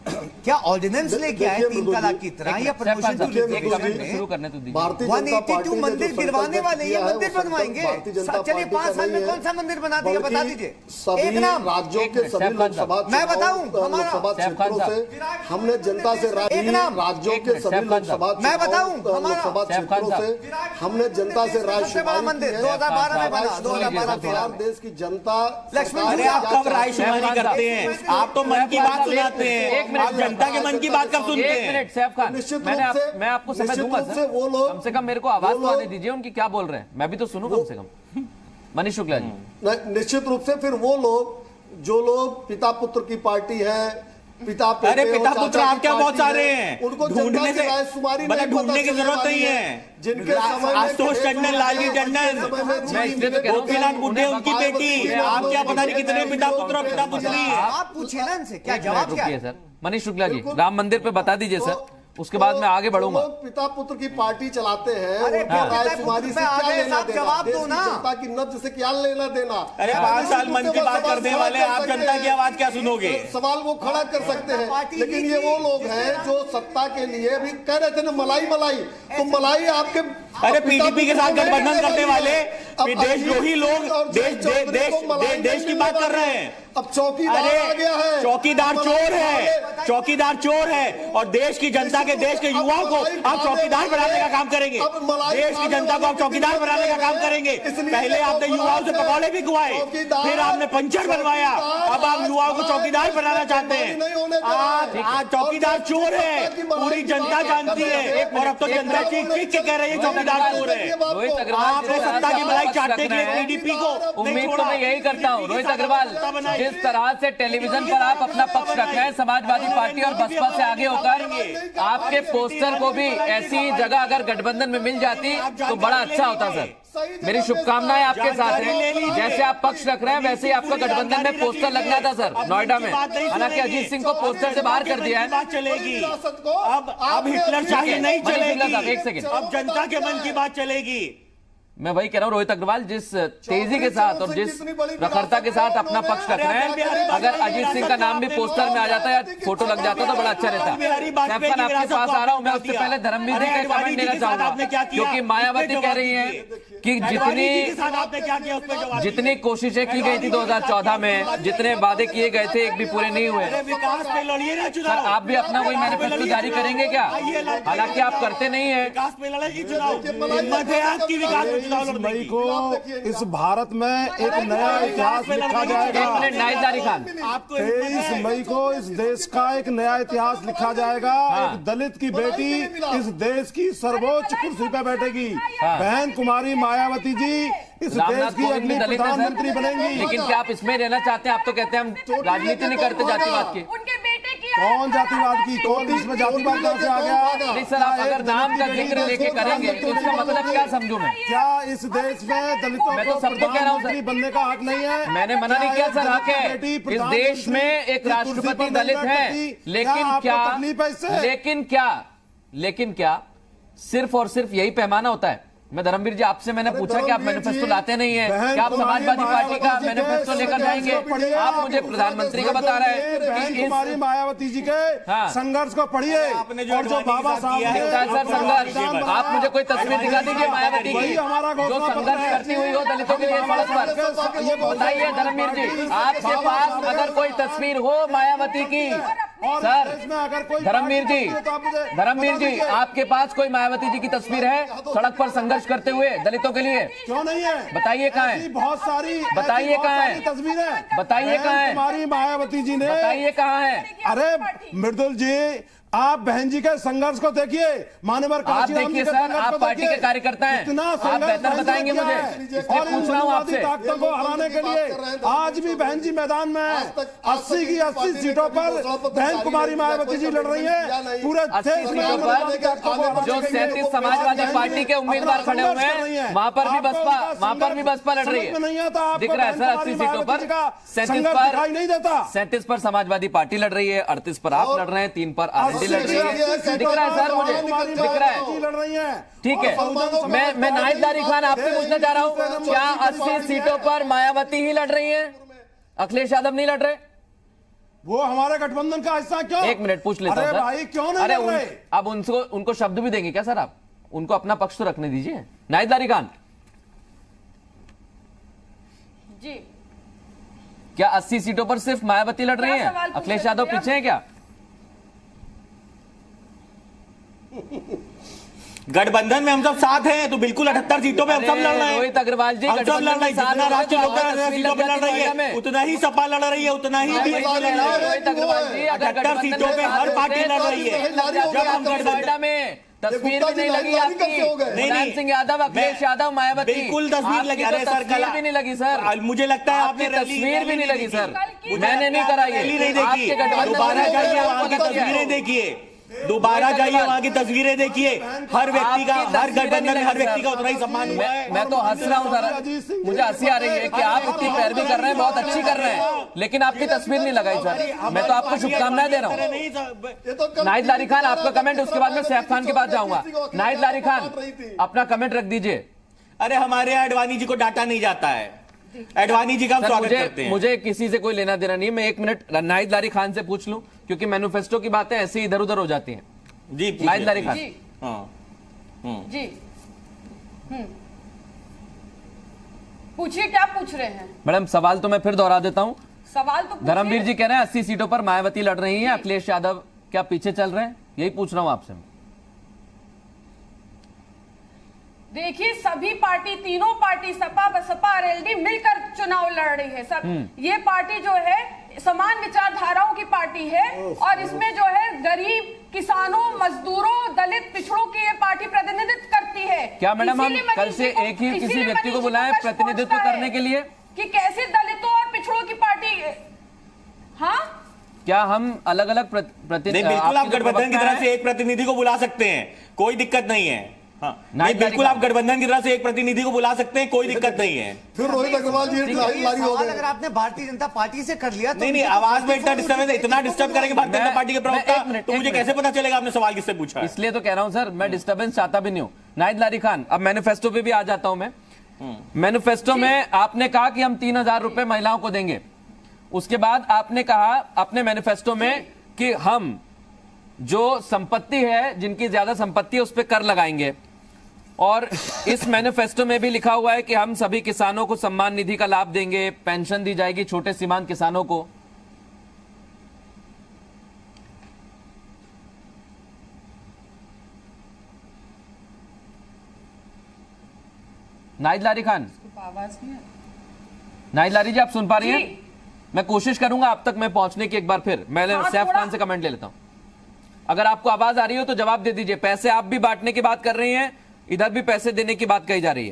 क्या ऑर्डिनेंस लेके आए 3 तलाक की तरह या प्रमोशन टू शुरू करने तो दीजिए। भारतीय जनता पार्टी 182 मंदिर गिरवाने वाले, ये मंदिर बनवाएंगे? चलिए 5 साल में कौन सा मंदिर बना दिया, बता दीजिए एक नाम। राज्यों के सभी लोकसभा मैं बताऊं, लोकसभा क्षेत्रों से हमने जनता से एक नाम। राज्यों के सभी लोकसभा मैं बताऊं, लोकसभा क्षेत्रों से हमने जनता से राय मंदिर 2012 में बना, 2012-13 देश की जनता। अरे आप कब रायशुमारी करते हैं? आप तो मन की बात सुनाते हैं, आप जनता के मन की बात कब सुनते हैं? एक मिनट सैफ खान, मैं आपको समय दूंगा सर, वो लोग कम से कम मेरे को आवाज तो आने दीजिए उनकी, क्या बोल रहे हैं मैं भी तो सुनूं कम से कम। मनीष शुक्ला जी, निश्चित रूप से फिर वो लोग जो लोग पिता पुत्र की पार्टी है, पिता अरे पिता पुत्र आप क्या बहुत सारे हैं, उनको ढूंढने से मतलब ढूंढने की जरूरत नहीं है। जिनके आशुतोष टंडन, लालजी टंडन, गोपीनाथ बुड्ढे उनकी बेटी, आप क्या पता नहीं कितने पिता पुत्र और पिता पुत्री। आप पूछिए ना इनसे, क्या जवाब क्या है? सर मनीष शुक्ला जी, राम मंदिर पे बता दीजिए सर, उसके बाद मैं आगे बढ़ूंगा। पिता पुत्र की पार्टी चलाते हैं, अरे रायशुमारी से क्या लेना देना, जवाब दो ना, जनता की नब्ज से क्या लेना देना। अरे 5 साल मन की बात करने वाले आप जनता की आवाज क्या सुनोगे? सवाल वो खड़ा कर सकते हैं, लेकिन ये वो लोग हैं जो सत्ता के लिए भी कह रहे थे ना मलाई मलाई, तो मलाई आपके। अरे पीडीपी के साथ गठबंधन करने वाले देशद्रोही लोग देश की बात कर रहे हैं। अब चौकीदार आ गया है, चौकीदार चोर है, चौकीदार चोर है, और देश की जनता के, देश के युवाओं को आप चौकीदार बनाने का काम करेंगे, देश की जनता को आप चौकीदार बनाने का काम करेंगे। पहले आपने युवाओं से पकौड़े भी खुआए, फिर आपने पंचर बनवाया, अब आप युवाओं को चौकीदार बनाना चाहते हैं। आज चौकीदार चोर है, पूरी जनता जानती है, और अब तो जनता चीख के कह रही है चौकीदार चोर है। रोहित अग्रवाल, आपने सत्ता की मलाई चाटने के लिए पीडीपी को उम्मीद तो मैं यही करता हूँ। रोहित अग्रवाल, जिस तरह से टेलीविजन पर आप अपना पक्ष रख रहे हैं समाजवादी पार्टी और बसपा से आगे होकर, आपके पोस्टर को भी ऐसी जगह अगर गठबंधन में मिल जाती तो बड़ा अच्छा होता सर। मेरी शुभकामनाएं आपके साथ हैं, जैसे आप पक्ष रख रहे हैं वैसे ही आपका गठबंधन में पोस्टर लगना था सर नोएडा में, हालांकि अजीत सिंह को पोस्टर से बाहर कर दिया है। चलेगी अब हिटलरशाही नहीं चलेगी, एक सेकंड, अब जनता के मन की बात चलेगी। मैं वही कह रहा हूँ रोहित अग्रवाल, जिस तेजी के साथ और जिस प्रखरता के साथ अपना पक्ष रख रहे हैं, अगर अजीत सिंह का नाम भी पोस्टर में आ जाता या फोटो लग जाता तो बड़ा अच्छा रहता। सैफखान आपके पास आ रहा हूं मैं, उससे पहले धर्मवीर जी का कमेंट लेना चाहूंगा, क्योंकि मायावती कह रही है कि जितनी कोशिशें की गई थी 2014 में, जितने वादे किए गए थे एक भी पूरे नहीं हुए। सर आप भी अपना वही मैनिफेस्टो जारी करेंगे क्या? हालांकि आप करते नहीं है। मई को इस भारत में एक नया इतिहास लिखा जाएगा। 23 मई को इस देश का एक नया इतिहास लिखा जाएगा। एक दलित की बेटी इस देश की सर्वोच्च कुर्सी पे बैठेगी। बहन कुमारी मायावती जी इस देश की अगली प्रधानमंत्री बनेंगी। लेकिन क्या आप इसमें रहना चाहते हैं? आप तो कहते हैं हम राजनीति नहीं करते जातिवाद की। कौन जातिवाद की? कौन इसमें जातिवाद कहां से आ गया? नहीं सर, आप अगर नाम का जिक्र लेके करेंगे तो इसका मतलब क्या समझूं मैं? क्या इस देश में दलितों मैं तो सबको कह रहा हूं सर, बनने का हक नहीं है? मैंने मना नहीं किया सर, हक है। इस देश में एक राष्ट्रपति दलित है, लेकिन क्या सिर्फ और सिर्फ यही पैमाना होता है? मैं धर्मवीर जी आपसे मैंने पूछा कि आप मैनिफेस्टो लाते नहीं है, क्या आप समाजवादी पार्टी का मैनिफेस्टो लेकर जाएंगे? आप मुझे प्रधानमंत्री का बता रहे हैं कि कुमारी मायावती जी के संघर्ष को पढ़िए, और जो बाबा साहब सर संघर्ष, आप मुझे कोई तस्वीर दिखा दीजिए मायावती की जो संघर्ष करती हुई हो दलितों के लिए सड़क पर। बताइए धर्मवीर जी, आपके पास अगर कोई तस्वीर हो मायावती की, सर धर्मवीर जी आपके पास कोई मायावती जी की तस्वीर है सड़क पर संघर्ष करते हुए दलितों के लिए? क्यों नहीं है? बताइए कहाँ है? बहुत सारी बताइए कहाँ है तस्वीरें? बताइए कहाँ है? हमारी मायावती जी ने बताइए कहाँ है? अरे मृदुल जी, आप बहन जी के संघर्ष को देखिए, मान्यवर आप देखिए सर, आप पार्टी के कार्यकर्ता हैं, आप बेहतर बताएंगे मुझे, इसलिए पूछ रहा हूं आपसे। ताकतों को हराने के लिए आज भी बहन जी मैदान में 80 की 80 सीटों पर बहन कुमारी मायावती जी लड़ रही है। पूरे 80 सीटों पर जो 37 समाजवादी पार्टी के उम्मीदवार खड़े हुए हैं वहां पर भी बसपा लड़ रही है। दिख रहा है सर 80 सीटों पर 37 पर समाजवादी पार्टी लड़ रही है, 38 पर आप लड़ रहे हैं, 3 पर आरएलडी लड़ रही है। दिख रहा है सर, मुझे दिख रहा है। ठीक है, मैं नाहिद खान आपसे पूछना चाह रहा हूं, क्या 80 सीटों पर मायावती ही लड़ रही है? अखिलेश यादव नहीं लड़ रहे? वो हमारे गठबंधन का हिस्सा क्यों? एक मिनट पूछ लेता हूं अरे सर। भाई क्यों नहीं अरे कर रहे? अब उनको शब्द भी देंगे क्या सर? आप उनको अपना पक्ष तो रखने दीजिए। नाहिद लारी खान जी, क्या 80 सीटों पर सिर्फ मायावती लड़ रही हैं? अखिलेश यादव पीछे हैं क्या? गठबंधन में हम सब साथ हैं, तो बिल्कुल 78 सीटों पे हम सब लड़ रहे हैं। रोहित अग्रवाल जी हम सब लड़ रहे हैं, जितना राज्य लोकदल सीटों पे लड़ रही है में उतना ही सपा लड़ रही है, उतना ही रोहित अग्रवाल जी, अगर 78 सीटों पे हर पार्टी लड़ रही है। जब हम गठबंधन में तस्वीर भी नहीं लगी आपकी, मुलायम सिंह यादव, अखिलेश यादव, मायावती, बिल्कुल तस्वीर लगी। अरे सर तस्वीर भी नहीं लगी सर, मुझे लगता है आपने तस्वीर भी नहीं लगी सर, मैंने नहीं कराई है। नहीं देखी, दोबारा जाइए वहां की तस्वीरें देखिए, दोबारा जाइए वहां की तस्वीरें देखिए। हर व्यक्ति का, हर गठबंधन में हर व्यक्ति का उतना ही सम्मान हुआ है। मैं तो हंस रहा हूं सर, मुझे हंसी आ रही है कि आप इतनी पैरवी कर रहे हैं, बहुत अच्छी कर रहे हैं, लेकिन आपकी तस्वीर नहीं लगाई सर। मैं तो आपको शुभकामनाएं दे रहा हूं। नाहिद लारी खान आपका कमेंट, उसके बाद मैं सैफ खान के पास जाऊंगा। नाहिद लारी खान अपना कमेंट रख दीजिए। अरे हमारे यहाँ अडवाणी जी को डांटा नहीं जाता है, अडवाणी जी का हम स्वागत करते हैं। मुझे किसी से कोई लेना देना नहीं। मैं एक मिनट नाहिद लारी खान से पूछ लूं, क्योंकि मैनिफेस्टो की बातें ऐसे इधर उधर हो जाती हैं। जी नाहिद लारी खान जी, पूछिए क्या पूछ रहे हैं? मैडम सवाल तो मैं फिर दोहरा देता हूं। सवाल तो पूछिए। धर्मवीर जी कह रहे हैं 80 सीटों पर मायावती लड़ रही हैं, अखिलेश यादव क्या पीछे चल रहे हैं? यही पूछ रहा हूं आपसे। देखिए, सभी पार्टी, तीनों पार्टी, सपा बसपा और एलडी मिलकर चुनाव लड़ रही है सब। ये पार्टी जो है समान विचारधाराओं की पार्टी है, और इसमें जो है गरीब, किसानों, मजदूरों, दलित, पिछड़ों की ये पार्टी प्रतिनिधित्व करती है। क्या मैडम हम कल से एक ही किसी व्यक्ति को बुलाएं प्रतिनिधित्व करने के लिए कि कैसे दलितों और पिछड़ों की पार्टी? हाँ, क्या हम अलग अलग प्रतिनिधि? बिल्कुल आप गठबंधन की तरफ से एक प्रतिनिधि को बुला सकते हैं, कोई दिक्कत नहीं है। हाँ, नहीं बिल्कुल आप गठबंधन की तरफ से एक प्रतिनिधि को बुला सकते हैं, कोई दिक्कत नहीं है। फिर रोहित अग्रवाल जी लारी हो गए। अगर आपने भारतीय जनता पार्टी से कर लिया तो नहीं, आवाज में इतना डिस्टर्बेंस, इतना डिस्टर्ब करेंगे भारतीय जनता पार्टी के प्रवक्ता, तो मुझे कैसे पता चलेगा आपने सवाल किससे पूछा? इसलिए तो कह रहा हूं सर, मैं डिस्टर्बेंस चाहता भी नहीं हूं। नाहिद लारी खान, अब मैनिफेस्टो पे भी आ जाता हूं मैं। मैनिफेस्टो में आपने कहा कि हम 3000 रुपए महिलाओं को देंगे। उसके बाद आपने कहा अपने मैनिफेस्टो में कि हम जो संपत्ति है, जिनकी ज्यादा संपत्ति है, उस पर कर लगाएंगे। और इस मैनिफेस्टो में भी लिखा हुआ है कि हम सभी किसानों को सम्मान निधि का लाभ देंगे, पेंशन दी जाएगी छोटे सीमांत किसानों को। नाहिद लारी खान, आवाज नहीं है। नाहिद लारी जी आप सुन पा रही हैं? मैं कोशिश करूंगा आप तक मैं पहुंचने की। एक बार फिर मैं सैफ खान से कमेंट ले लेता हूं। अगर आपको आवाज आ रही हो तो जवाब दे दीजिए। पैसे आप भी बांटने की बात कर रही हैं, इधर भी पैसे देने की बात कही जा रही है।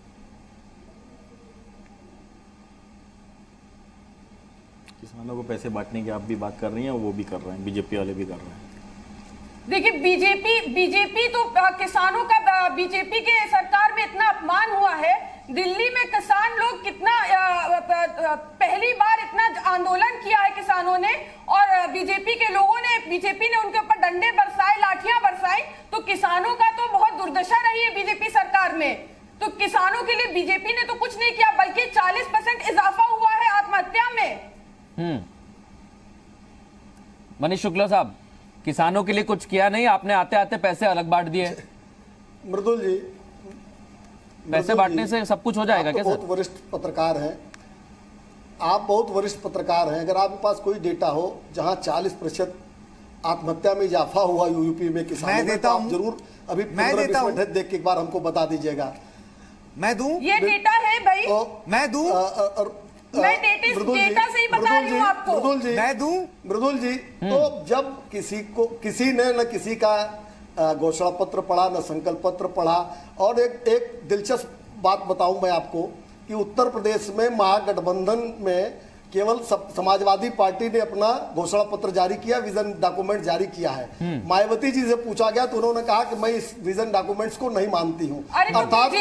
किसानों को पैसे बांटने की आप भी बात कर रही हैं, वो भी कर रहे हैं, बीजेपी वाले भी कर रहे हैं। देखिए, बीजेपी तो किसानों का, बीजेपी के सरकार में इतना अपमान हुआ है। दिल्ली में किसान लोग कितना पहली बार इतना आंदोलन किया है किसानों ने, और बीजेपी के लोगों ने, बीजेपी ने उनके ऊपर डंडे बरसाए, लाठियां बरसाई। तो किसानों का तो बहुत दुर्दशा रही है बीजेपी सरकार में। तो किसानों के लिए बीजेपी ने तो कुछ नहीं किया, बल्कि 40% इजाफा हुआ है आत्महत्या में। मनीष शुक्ला साहब, किसानों के लिए कुछ किया नहीं, आपने आते आते पैसे अलग बांट दिए। मृदुल जी, पैसे बांटने से सब कुछ हो जाएगा क्या? बहुत वरिष्ठ पत्रकार हैं आप, बहुत वरिष्ठ पत्रकार हैं। अगर आपके पास कोई डेटा हो जहां 40% आत्महत्या में इजाफा हुआ यूपी में किसानों में, तो आप जरूर अभी 15-20 मिनट देख के एक बार हमको बता दीजिएगा। मैं दूं? ये डेटा है भाई, मैं दूं? मैं डेटा से ही बता रही हूँ आपको। मृदुल जी, मैं दूं? मृदुल जी, तो जब किसी ने न किसी का घोषणा पत्र पढ़ा, न संकल्प पत्र पढ़ा। और एक दिलचस्प बात बताऊं मैं आपको कि उत्तर प्रदेश में महागठबंधन में केवल समाजवादी पार्टी ने अपना घोषणा पत्र जारी किया, विजन डॉक्यूमेंट जारी किया है। मायावती जी से पूछा गया तो उन्होंने कहा कि मैं इस विजन डॉक्यूमेंट्स को नहीं मानती हूँ। अर्थात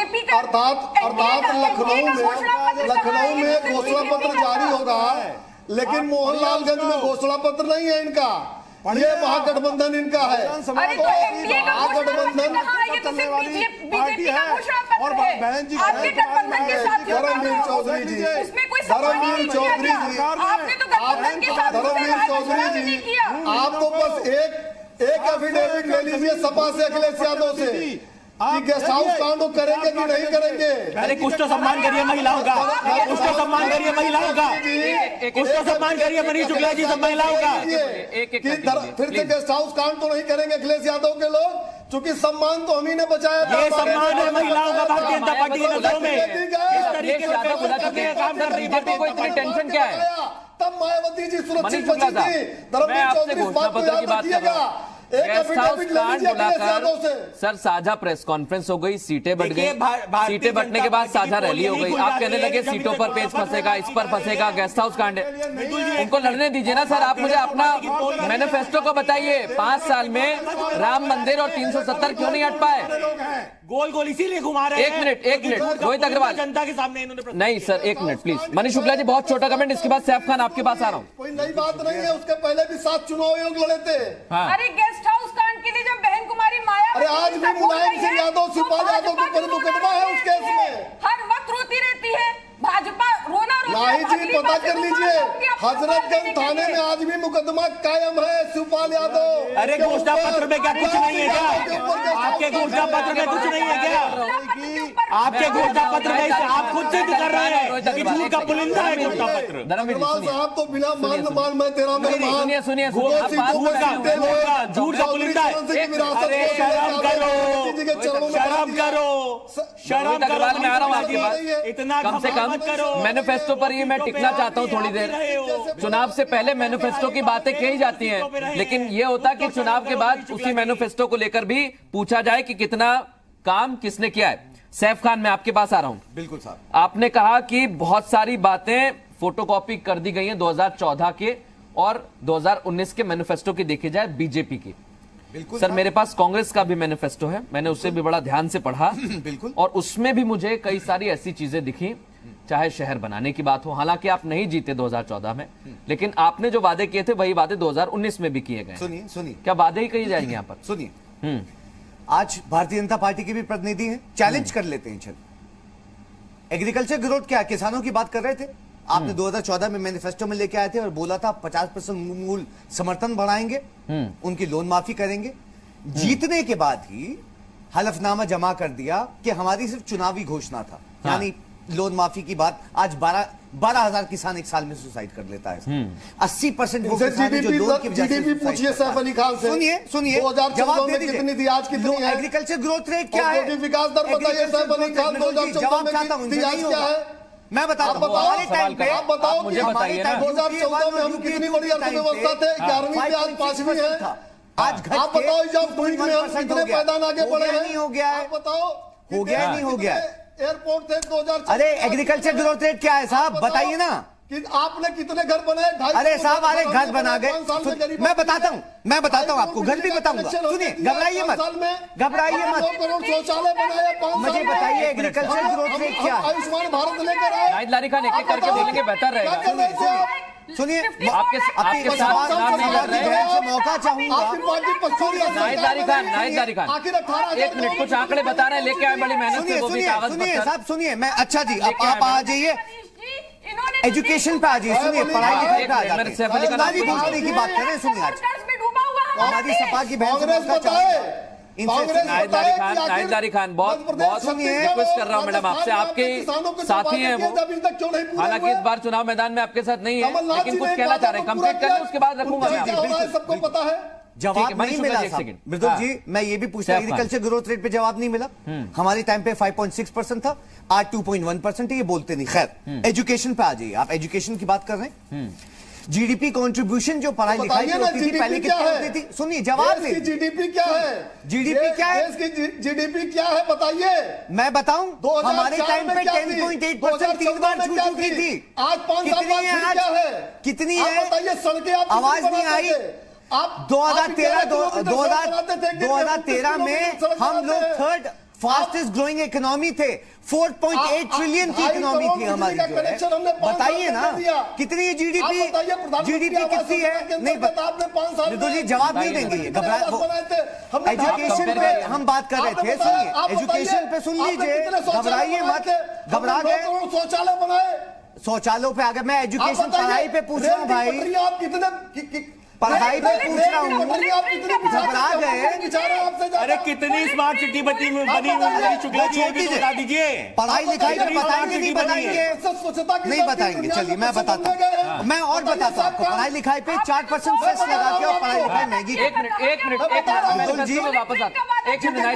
लखनऊ में घोषणा पत्र जारी हो रहा है, लेकिन मोहनलालगंज में घोषणा पत्र नहीं है इनका। ये महागठबंधन इनका है। अरे तो एनडीए का महागठबंधन ये तो सिर्फ बीजेपी का घोषणा पत्र है। आपके गठबंधन के साथियों धर्मवीर चौधरी जी, उसमें कोई धर्मवीर चौधरी जी, आपने तो गठबंधन के साथ धर्मवीर चौधरी जी, आप तो बस एक एफिडेविट ले लीजिए सपा से, अखिलेश यादव से कि गेस्ट हाउस कांड करेंगे कि नहीं करेंगे। अरे कुछ तो सम्मान करिए महिलाओं का, कुछ तो सम्मान करिए महिलाओं का, कुछ तो सम्मान करिए मनीष शुक्ला जी, सब महिलाओं का। फिर से गेस्ट हाउस कांड तो नहीं करेंगे अखिलेश यादव के लोग, क्योंकि सम्मान तो हम ही ने बचाया था। ये सम्मान है महिलाओं का भारतीय जनता पार्टी की नजरों में। इस तरीके से काम कर रही बीजेपी को इतनी टेंशन क्या है? तब मायावती जी सुरक्षित मनीष शुक्ला साहब, मैं आपसे घोषणा पत्र की बात कर रहा हूँ। गेस्ट हाउस कांड बुलाकर सर साझा प्रेस कॉन्फ्रेंस हो गई, सीटें बढ़ गई, सीटें बढ़ने के बाद साझा रैली हो गई। आप कहने लगे सीटों पर पेच फंसेगा, इस पर फंसेगा, गेस्ट हाउस कांड है। उनको लड़ने दीजिए ना सर। आप मुझे अपना मैनिफेस्टो को बताइए, 5 साल में राम मंदिर और 370 क्यों नहीं हट पाए? गोल गोल इसीलिए घुमा रहे हैं। एक मिनट रोहित अग्रवाल, जनता के सामने इन्होंने नहीं सर, एक मिनट प्लीज। मनीष शुक्ला जी बहुत छोटा कमेंट, इसके बाद सैफ खान आपके पास आ रहा हूँ। कोई नई बात नहीं है, उसके पहले भी 7 चुनाव आयोग लड़े थे। अरे गेस्ट हाउस कांड के लिए जब बहन कुमारी माया, अरे आज भी मुलायम सिंह यादव, शिवपाल यादव के ऊपर मुकदमा है उस केस में। हर वक्त रोती रहती है भाजपा, रोना नाही जी पता कर लीजिए, हजरतगंज थाने में आज भी मुकदमा कायम है शिवपाल यादव। अरे घोषणा पत्र में क्या कुछ नहीं है क्या? आपके घोषणा पत्र में कुछ नहीं है क्या? आपके घोषणा पत्र में आप खुद सिद्ध कर रहे हैं कि झूठ का पुलिंदा है घोषणा पत्र। अग्रवाल साहब तो बिना मान मैं तेरा मेहमान, सुनिए झूठ का पुलिंदा है। अरे शर्म करो, शर्म करो, शर्म करो। मैं आ रहा हूँ आपके पास। इतना कम से कम मैनिफेस्टो पर ही मैं टिकना चाहता हूं थोड़ी देर। चुनाव से पहले मैनिफेस्टो की बातें कही जाती हैं, लेकिन यह होता कि चुनाव के बाद उसी मैनिफेस्टो को लेकर भी पूछा जाए कि कितना काम किसने किया है। सैफ खान, मैं आपके पास आ रहा हूं। बिल्कुल साहब, आपने कहा कि बहुत सारी बातें फोटोकॉपी कर दी गई हैं 2014 के और 2019 के मैनिफेस्टो की देखी जाए बीजेपी की। बिल्कुल सर, मेरे पास कांग्रेस का भी मैनिफेस्टो है, मैंने उसे भी बड़ा ध्यान से पढ़ा। बिल्कुल, और उसमें भी मुझे कई सारी ऐसी चीजें दिखी, चाहे शहर बनाने की बात हो, हालांकि आप नहीं जीते 2014 में, लेकिन आपने जो वादे किए थे वही वादे 2019 में भी किए गए। सुनिए, क्या वादे ही कही जाएंगे यहाँ पर? सुनिए, आज भारतीय जनता पार्टी के भी प्रतिनिधि हैं, चैलेंज कर लेते हैं। चल, एग्रीकल्चर ग्रोथ क्या, किसानों की बात कर रहे थे। आपने 2014 में मैनिफेस्टो में लेके आए थे और बोला था 50% मूल समर्थन बढ़ाएंगे, उनकी लोन माफी करेंगे। जीतने के बाद ही हलफनामा जमा कर दिया कि हमारी सिर्फ चुनावी घोषणा था, यानी लोन माफी की बात। आज 12,000 किसान एक साल में सुसाइड कर लेता है। 80% वो किसान जो लोन की वजह से पूछिए सैफ अली खान से। सुनिए, 2014 में कितनी थी, आज कितनी है? एग्रीकल्चर ग्रोथ रेट क्या है? विकास दर बताइए सैफ अली खान। 2014 में कितनी, आज क्या है? मैं बताता हूँ। हमारे टाइम पे आप बताओ, मुझे बताइए 2014 में हम कितनी बड़ी अर्थव्यवस्था थे, 11वीं पे आज 5वीं है। आज आप बताओ, जब ट्वीट में हम कितने पैदान आगे बढ़े हैं? नहीं हो गया है, बताओ, हो गया है नहीं हो गया है? एयरपोर्ट थे 2014। अरे एग्रीकल्चर ग्रोथ रेट क्या है साहब, बताइए ना। कि आपने कितने घर बनाए? अरे साहब, अरे घर बना गए। मैं बताता हूँ आपको, घर भी बताऊंगा। सुनिए, घबराइए मत, शौचालय बनाए। मुझे बताइए एग्रीकल्चर ग्रोथ रेट क्या है? आयुष्मान भारत लेकर आए। नाहिद लारी खान, एक एक करके बोलेंगे बेहतर रहेगा। सुनिए, आपके साथ मौका चाहूंगा। नाहिद लारी खान, एक मिनट, कुछ आंकड़े बता रहे हैं, लेके आए बड़ी मेहनत से वो भी कागज सुनिए साहब, सुनिए। मैं अच्छा जी, आप आ जाइए, एजुकेशन पे आ जाइए। सुनिए, पढ़ाई लिखाई पे आ जाइए, घोषणा की बात करें। सुनिए, आज हमारी सपा की बहन नाहिद लारी खान बहुत रिक्वेस्ट कर रहा हूँ मैडम आपसे, आपके साथी हैं वो, हालांकि इस बार चुनाव मैदान में आपके साथ नहीं है, लेकिन कुछ कहना चाह रहे हैं। कंप्लीट कर लें, उसके बाद रखूंगा मैं। सबको पता है, जवाब नहीं मिला साहब। मृदुल जी, मैं ये भी पूछता हूं, एग्रीकल्चर ग्रोथ रेट पे जवाब नहीं मिला। हमारे टाइम पे 5.6% था, आज 2.1% है। ये बोलते नहीं। खैर, एजुकेशन पे आ जाइए। आप एजुकेशन की बात कर रहे हैं। जीडीपी कंट्रीब्यूशन जो पढ़ाई लिखाई की होती थी पहले कितनी होती थी? सुनिए, जवाब नहीं। जीडीपी क्या है? जीडीपी क्या है? जीडीपी क्या है बताइए। मैं बताऊं, हमारे टाइम पे 10.8% 3 बार छू चुकी थी। आज 5 साल बाद क्या है? कितनी है बताइए। सड़कें आवाज नहीं आई। आप 2013 में हम लोग फास्टेस्ट ग्रोइंग इकोनॉमी थे, 4.8 ट्रिलियन की इकोनॉमी थी हमारी जो है। बताइए ना कितनी जीडीपी कितनी है? नहीं मृदुल जी जवाब नहीं देंगे, एजुकेशन पे हम बात कर रहे थे, सुनिए एजुकेशन पे सुन लीजिए, घबराइए मत, घबरा गए। शौचालय बनाए, शौचालयों पे अगर मैं एजुकेशन पढ़ाई पे पूछ रहा हूँ भाई, आप कितने पढ़ाई पे पूछ रहा हूँ, घबरा गए। अरे कितनी स्मार्ट सिटी बनी शुक्ला जी, ये भी बता दीजिए। पढ़ाई लिखाई पे बताएंगे नहीं बताएंगे? नहीं बताएंगे, चलिए मैं बताता हूँ, मैं और बताता हूँ आपको। पढ़ाई लिखाई पे 4% सेस लगा के और पढ़ाई लिखाई महंगी। एक मिनट वापस आता, एक मिनट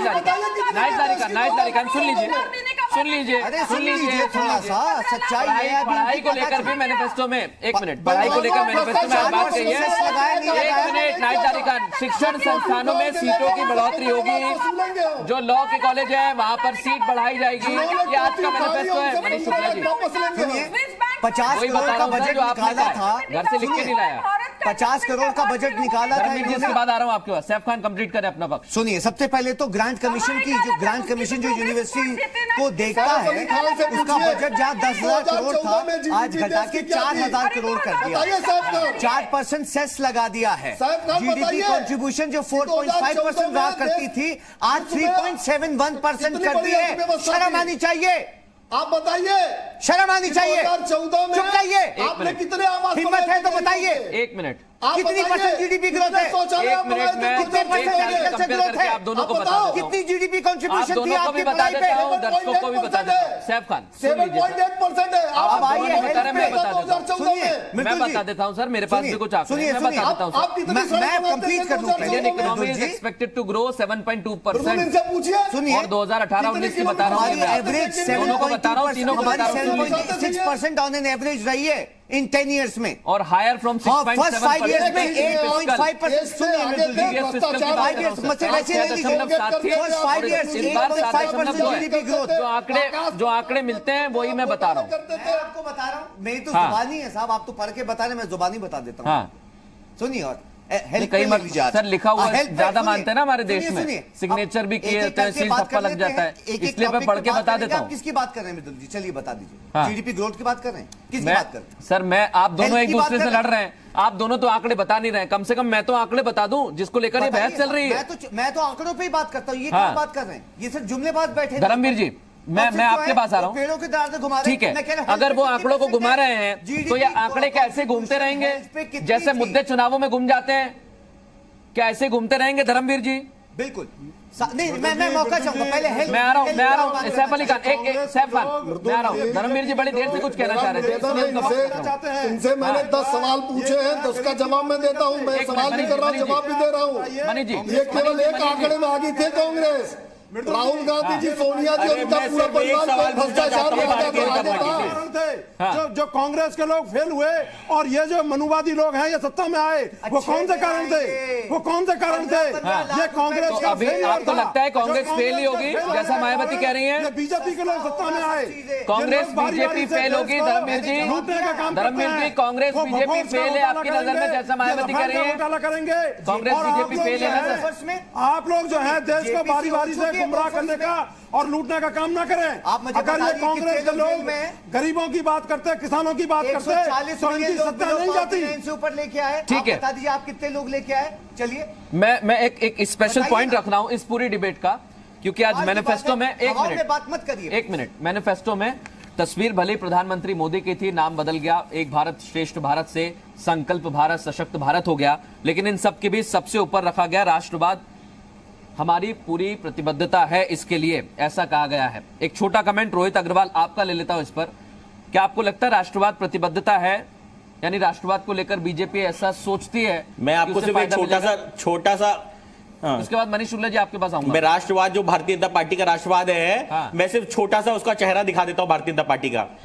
सुन लीजिए थोड़ा सा सच्चाई है। पढ़ाई को लेकर भी मैनिफेस्टो में, एक मिनट, पढ़ाई को लेकर मैनिफेस्टो में बात कही है। एक मिनट नायक खान, शिक्षण संस्थानों में सीटों की बढ़ोतरी होगी, जो लॉ के कॉलेज है वहां पर सीट बढ़ाई जाएगी, ये आज का मैनिफेस्टो है। मनीष शुक्ला जी सुनिए, 50 करोड़ का बजट निकाला था, घर से लिख के नहीं लाया, 50 करोड़ का बजट निकाला था। इसके बाद आ रहा हूं आपके पास, सैफ खान कंप्लीट करें अपना पक्ष। सुनिए, सबसे पहले तो ग्रांट कमीशन की, जो ग्रांट कमीशन जो यूनिवर्सिटी को देखता है, उसका बजट जहां 10,000 करोड़ था आज घटा के 4,000 करोड़ कर दिया, 4% सेस लगा दिया है। जीडीपी कंट्रीब्यूशन जो 4.5% रहा करती थी आज 3.71% कर दी है। शर्म आनी चाहिए, आप बताइए, शर्म आनी चाहिए। 2014 में चुप रहिए, आपने कितने आवास हिम्मत है तो बताइए। एक मिनट, कितनी परसेंट जीडीपी ग्रोथ है? एक मिनट में कितने परसेंट ग्रोथ है? आप दोनों को बता देता हूं, कितनी जीडीपी कंट्रीब्यूशन थी दोनों को भी आपकी बता पढ़ाई देता पे? हूं, दर्शकों को भी बता देता हूं। सैफ खान 7.8% है। अब आइए मैं बता देता हूं, सुनिए, मैं बता देता हूं सर, मेरे पास भी कुछ आंकड़े हैं, मैं बता देता हूं सर। मैं कंप्लीट कर दूं। Indian economy is expected to grow 7.2%। इनसे पूछिए। सुनिए, और 2018-19 की बता रहा हूं, हमारी एवरेज दोनों को बता रहा हूं, तीनों को बता रहा हूं, 7.6% ऑन एन एवरेज रही है इन 10 years में, और हायर फ्रॉम 6.7%। फर्स्ट 5 years में 8.5%। सुनिए, जो आंकड़े मिलते हैं वही मैं बता रहा हूँ। मैं आपको बता रहा हूँ, मेरी तो जुबानी है साहब, आप तो पढ़ के बता रहे, मैं जुबानी बता देता हूँ। सुनिए, और कई बार सर लिखा हुआ ज्यादा मानते हैं ना हमारे देश में, सिग्नेचर भी किए होते हैं, सील ठप्पा लग जाता है, इसलिए मैं पढ़ के बता देता हूँ। किसकी बात कर रहे हैं मृदुल जी? चलिए बता दीजिए, जीडीपी ग्रोथ की बात कर रहे हैं? किसकी बात कर रहे हैं सर? मैं, आप दोनों एक दूसरे से लड़ रहे हैं, आप दोनों तो आंकड़े बता नहीं रहे, कम से कम मैं तो आंकड़े बता दूं जिसको लेकर ये बहस चल रही है। मैं तो आंकड़ों पे ही बात करता हूँ, ये क्या बात कर रहे हैं? ये सर जुमलेबाज बैठे। धर्मवीर जी, मैं आपके पास आ रहा हूँ, पेड़ों के दार से घुमा रहे हैं। ठीक है, अगर वो आंकड़ों को घुमा रहे हैं तो ये आंकड़े क्या ऐसे घूमते रहेंगे जैसे मुद्दे चुनावों में घूम जाते हैं? क्या ऐसे घूमते रहेंगे धर्मवीर जी? बिल्कुल नहीं, मैं मौका चाहूंगा। पहले मैं आ रहा हूँ सैफ अली खान, एक सैफ खान, मैं आ रहा हूँ। धर्मवीर जी बड़ी देर से कुछ कहना चाह रहे थे, इनसे मैंने 10 सवाल पूछे हैं, 10 का जवाब मैं देता हूँ। मैं सवाल भी कर रहा हूँ, जवाब भी दे रहा हूँ। मनीष जी, ये केवल एक आंकड़े में आगे थे कांग्रेस, राहुल गांधी जी, सोनिया जी, उनका पूरा परिवार भ्रष्टाचार में जो कांग्रेस के लोग फेल हुए और ये जो मनुवादी लोग हैं ये सत्ता में आए, वो कौन से कारण थे? वो कौन से कारण थे? ये कांग्रेस का अभी आपको लगता है कांग्रेस फेल ही होगी जैसा मायावती कह रही है? बीजेपी के लोग सत्ता में आए, कांग्रेस बीजेपी फेल होगी धर्मवीर जी? धर्मवीर जी, कांग्रेस बीजेपी फेल है आपकी नजर में जैसा मायावती कह रही है? करेंगे कांग्रेस बीजेपी फेल है। आप लोग जो है देश को बारी बारी से गुमराह करने का और लूटने का काम ना करें। अगर ये कांग्रेस के लोग गरीबों की बात करते, किसानों की बात करते, तो इनकी सत्ता नहीं जाती। से ऊपर लेके आए, ठीक है, बता दीजिए आप कितने लोग लेके आए? चलिए, मैं एक स्पेशल पॉइंट रख रहा हूं इस पूरी डिबेट का, क्योंकि आज मैनिफेस्टो में, बात मत करिए, एक मिनट, मैनिफेस्टो में तस्वीर भले प्रधानमंत्री मोदी की थी, नाम बदल गया, एक भारत श्रेष्ठ भारत से संकल्प भारत सशक्त भारत हो गया, लेकिन इन सब के बीच सबसे ऊपर रखा गया राष्ट्रवाद। हमारी पूरी प्रतिबद्धता है इसके लिए, ऐसा कहा गया है। एक छोटा कमेंट रोहित अग्रवाल आपका ले लेता हूं इस पर, क्या आपको लगता है राष्ट्रवाद प्रतिबद्धता है, यानी राष्ट्रवाद को लेकर बीजेपी ऐसा सोचती है? मैं आपको सिर्फ एक छोटा सा उसके बाद मनीष शुक्ला जी आपके पास आऊंगा। मैं राष्ट्रवाद जो भारतीय जनता पार्टी का राष्ट्रवाद है, मैं सिर्फ छोटा सा उसका चेहरा दिखा देता हूं भारतीय जनता पार्टी का।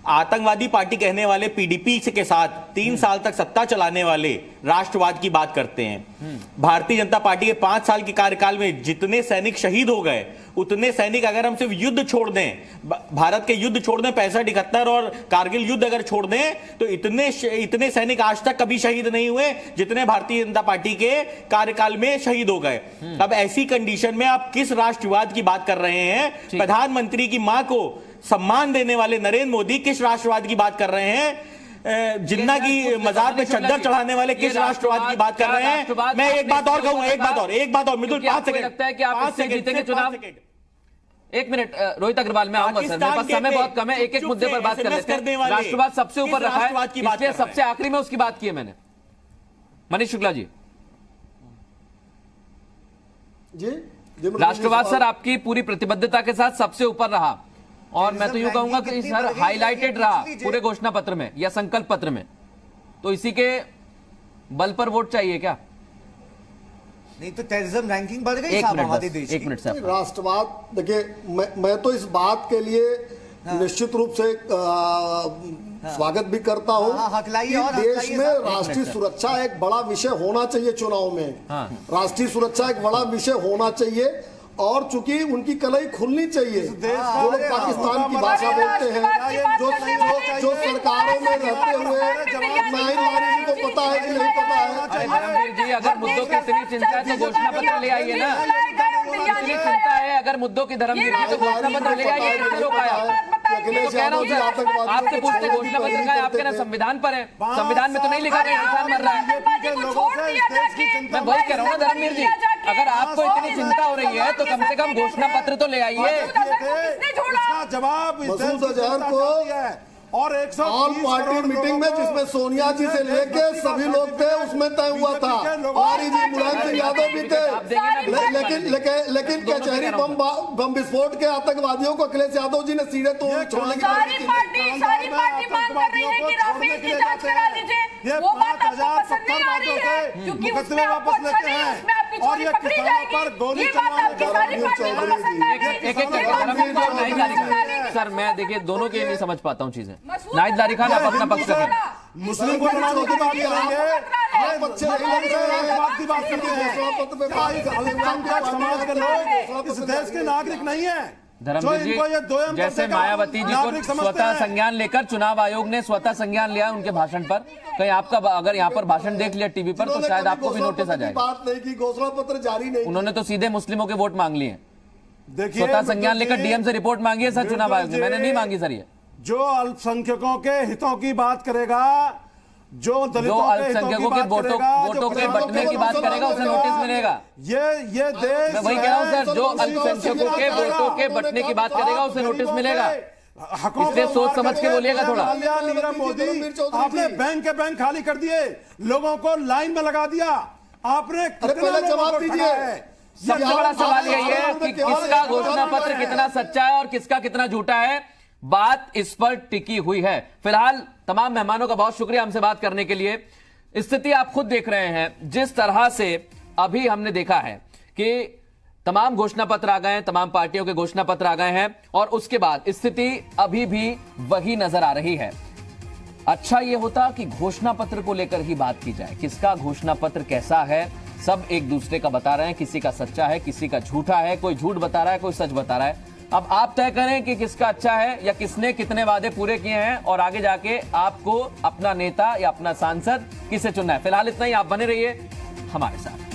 आतंकवादी पार्टी कहने वाले पीडीपी के साथ 3 साल तक सत्ता चलाने वाले राष्ट्रवाद की बात करते हैं। भारतीय जनता पार्टी के 5 साल के कार्यकाल में जितने सैनिक शहीद हो गए, उतने सैनिक अगर हम सिर्फ युद्ध छोड़ दें, भारत के युद्ध छोड़ दें, 65-71 और कारगिल युद्ध अगर छोड़ दें, तो इतने सैनिक आज तक कभी शहीद नहीं हुए जितने भारतीय जनता पार्टी के कार्यकाल में शहीद हो गए। अब ऐसी कंडीशन में आप किस राष्ट्रवाद की बात कर रहे हैं? प्रधानमंत्री की मां को सम्मान देने वाले नरेंद्र मोदी किस राष्ट्रवाद की बात कर रहे हैं? जिन्ना की मजार पे चद्दर चढ़ाने वाले किस राष्ट्रवाद की बात कर रहे हैं? मैं एक बात और कहूंगा, एक बात और मृदुल, 5 सेकंड लगता है कि आप इससे जीतेंगे चुनाव। 1 मिनट रोहित अग्रवाल, मैं आऊंगा सर, मेरे पास समय बहुत कम है, एक मुद्दे पर बात कर लेते हैं। राष्ट्रवाद सबसे ऊपर रखा है, इसलिए सबसे आखिरी में उसकी बात की है मैंने। मनीष शुक्ला जी, राष्ट्रवाद सर आपकी पूरी प्रतिबद्धता के साथ सबसे ऊपर रहा, और मैं तो यूं कहूंगा कि सर हाईलाइटेड रहा पूरे घोषणा पत्र में या संकल्प पत्र में, तो इसी के बल पर वोट चाहिए क्या? नहीं तो टेररिज्म रैंकिंग बढ़ गई साहब हमारे देश की। 1 मिनट सर। राष्ट्रवाद देखिए, मैं तो इस बात के लिए निश्चित रूप से स्वागत भी करता हूं कि देश में राष्ट्रीय सुरक्षा एक बड़ा विषय होना चाहिए। चुनाव में राष्ट्रीय सुरक्षा एक बड़ा विषय होना चाहिए, और चूंकि उनकी कलई खुलनी चाहिए। जो लोग पाकिस्तान की भाषा बोलते हैं, जो सरकारों में रहते हुए, नाहिद लारी जी को पता है कि नहीं पता है? जी अगर मुद्दों की इतनी चिंता है तो घोषणा पत्र ले आइए ना। इतनी चिंता है अगर मुद्दों की धर्म की तो घोषणा पत्र ले आइए। कह रहा हूँ सर, आपसे पूछते घोषणा पत्र का है, आपके ना संविधान पर है, संविधान में तो नहीं लिखा गया इंसान मर रहा है। मैं वही कह रहा हूँ ना धर्मवीर जी, अगर आपको इतनी चिंता हो रही है तो कम से कम घोषणा पत्र तो ले आइए। इसका जवाब मसूद अजहर को और ऑल पार्टी मीटिंग में जिसमें सोनिया जी से लेके सभी लोग थे, उसमें तय हुआ था। वारी जी, मुलायम सिंह यादव भी थे, लेकिन कचहरी बम विस्फोट के आतंकवादियों को अखिलेश यादव जी ने सीधे तो छोड़ने की सारी पार्टी मांग कर रही है कि राफेल की जांच करा लीजिए। वो बात आपको पसंद नहीं आ रही है क्योंकि उसमें आपको अच्छा नहीं है, उसमें आपकी चोरी पकड़ी जाएगी। ये बात आपकी सारी पार्टी को पसंद आ गई। सर मैं देखिए दोनों के नहीं समझ पाता हूँ चीजें। नाहिद लारी खान आप अपना पक्ष रखें। मुस्लिम को बनाने की बात करेंगे, आप बच्चे बात की बात करते हैं। समाज के लोग इस देश के नागरिक नहीं है। धर्मवीर जी, जैसे मायावती जी को स्वतः संज्ञान लेकर चुनाव आयोग ने स्वतः संज्ञान लिया उनके भाषण पर, कहीं आपका अगर यहाँ पर भाषण देख लिया टीवी पर तो शायद आपको भी नोटिस आ जाए। बात नहीं की, घोषणा पत्र जारी नहीं, उन्होंने तो सीधे मुस्लिमों के वोट मांग लिए। स्वतः संज्ञान लेकर डीएम से रिपोर्ट मांगी है सर चुनाव आयोग ने, मैंने नहीं मांगी सर। ये जो अल्पसंख्यकों के हितों की बात करेगा, जो अल्पसंख्यकों के वोटों के बंटने की बात करेगा उसे नोटिस मिलेगा। ये देश, मैं वही कह रहा हूँ सर, जो अल्पसंख्यकों के वोटों के बंटने की बात करेगा उसे नोटिस मिलेगा। इसलिए सोच समझ के बोलिएगा थोड़ा। नरेंद्र मोदी, आपने बैंक के बैंक खाली कर दिए, लोगों को लाइन में लगा दिया, आपने पहले जवाब दीजिए। सबसे बड़ा सवाल यही है कि किसका घोषणा पत्र कितना सच्चा है और किसका कितना झूठा है, बात इस पर टिकी हुई है। फिलहाल तमाम मेहमानों का बहुत शुक्रिया हमसे बात करने के लिए। स्थिति आप खुद देख रहे हैं, जिस तरह से अभी हमने देखा है कि तमाम घोषणा पत्र आ गए हैं, तमाम पार्टियों के घोषणा पत्र आ गए हैं, और उसके बाद स्थिति अभी भी वही नजर आ रही है। अच्छा यह होता कि घोषणा पत्र को लेकर ही बात की जाए, किसका घोषणा पत्र कैसा है, सब एक दूसरे का बता रहे हैं, किसी का सच्चा है, किसी का झूठा है, कोई झूठ बता रहा है, कोई सच बता रहा है। अब आप तय करें कि किसका अच्छा है या किसने कितने वादे पूरे किए हैं, और आगे जाके आपको अपना नेता या अपना सांसद किसे चुनना है। फिलहाल इतना ही, आप बने रहिए हमारे साथ।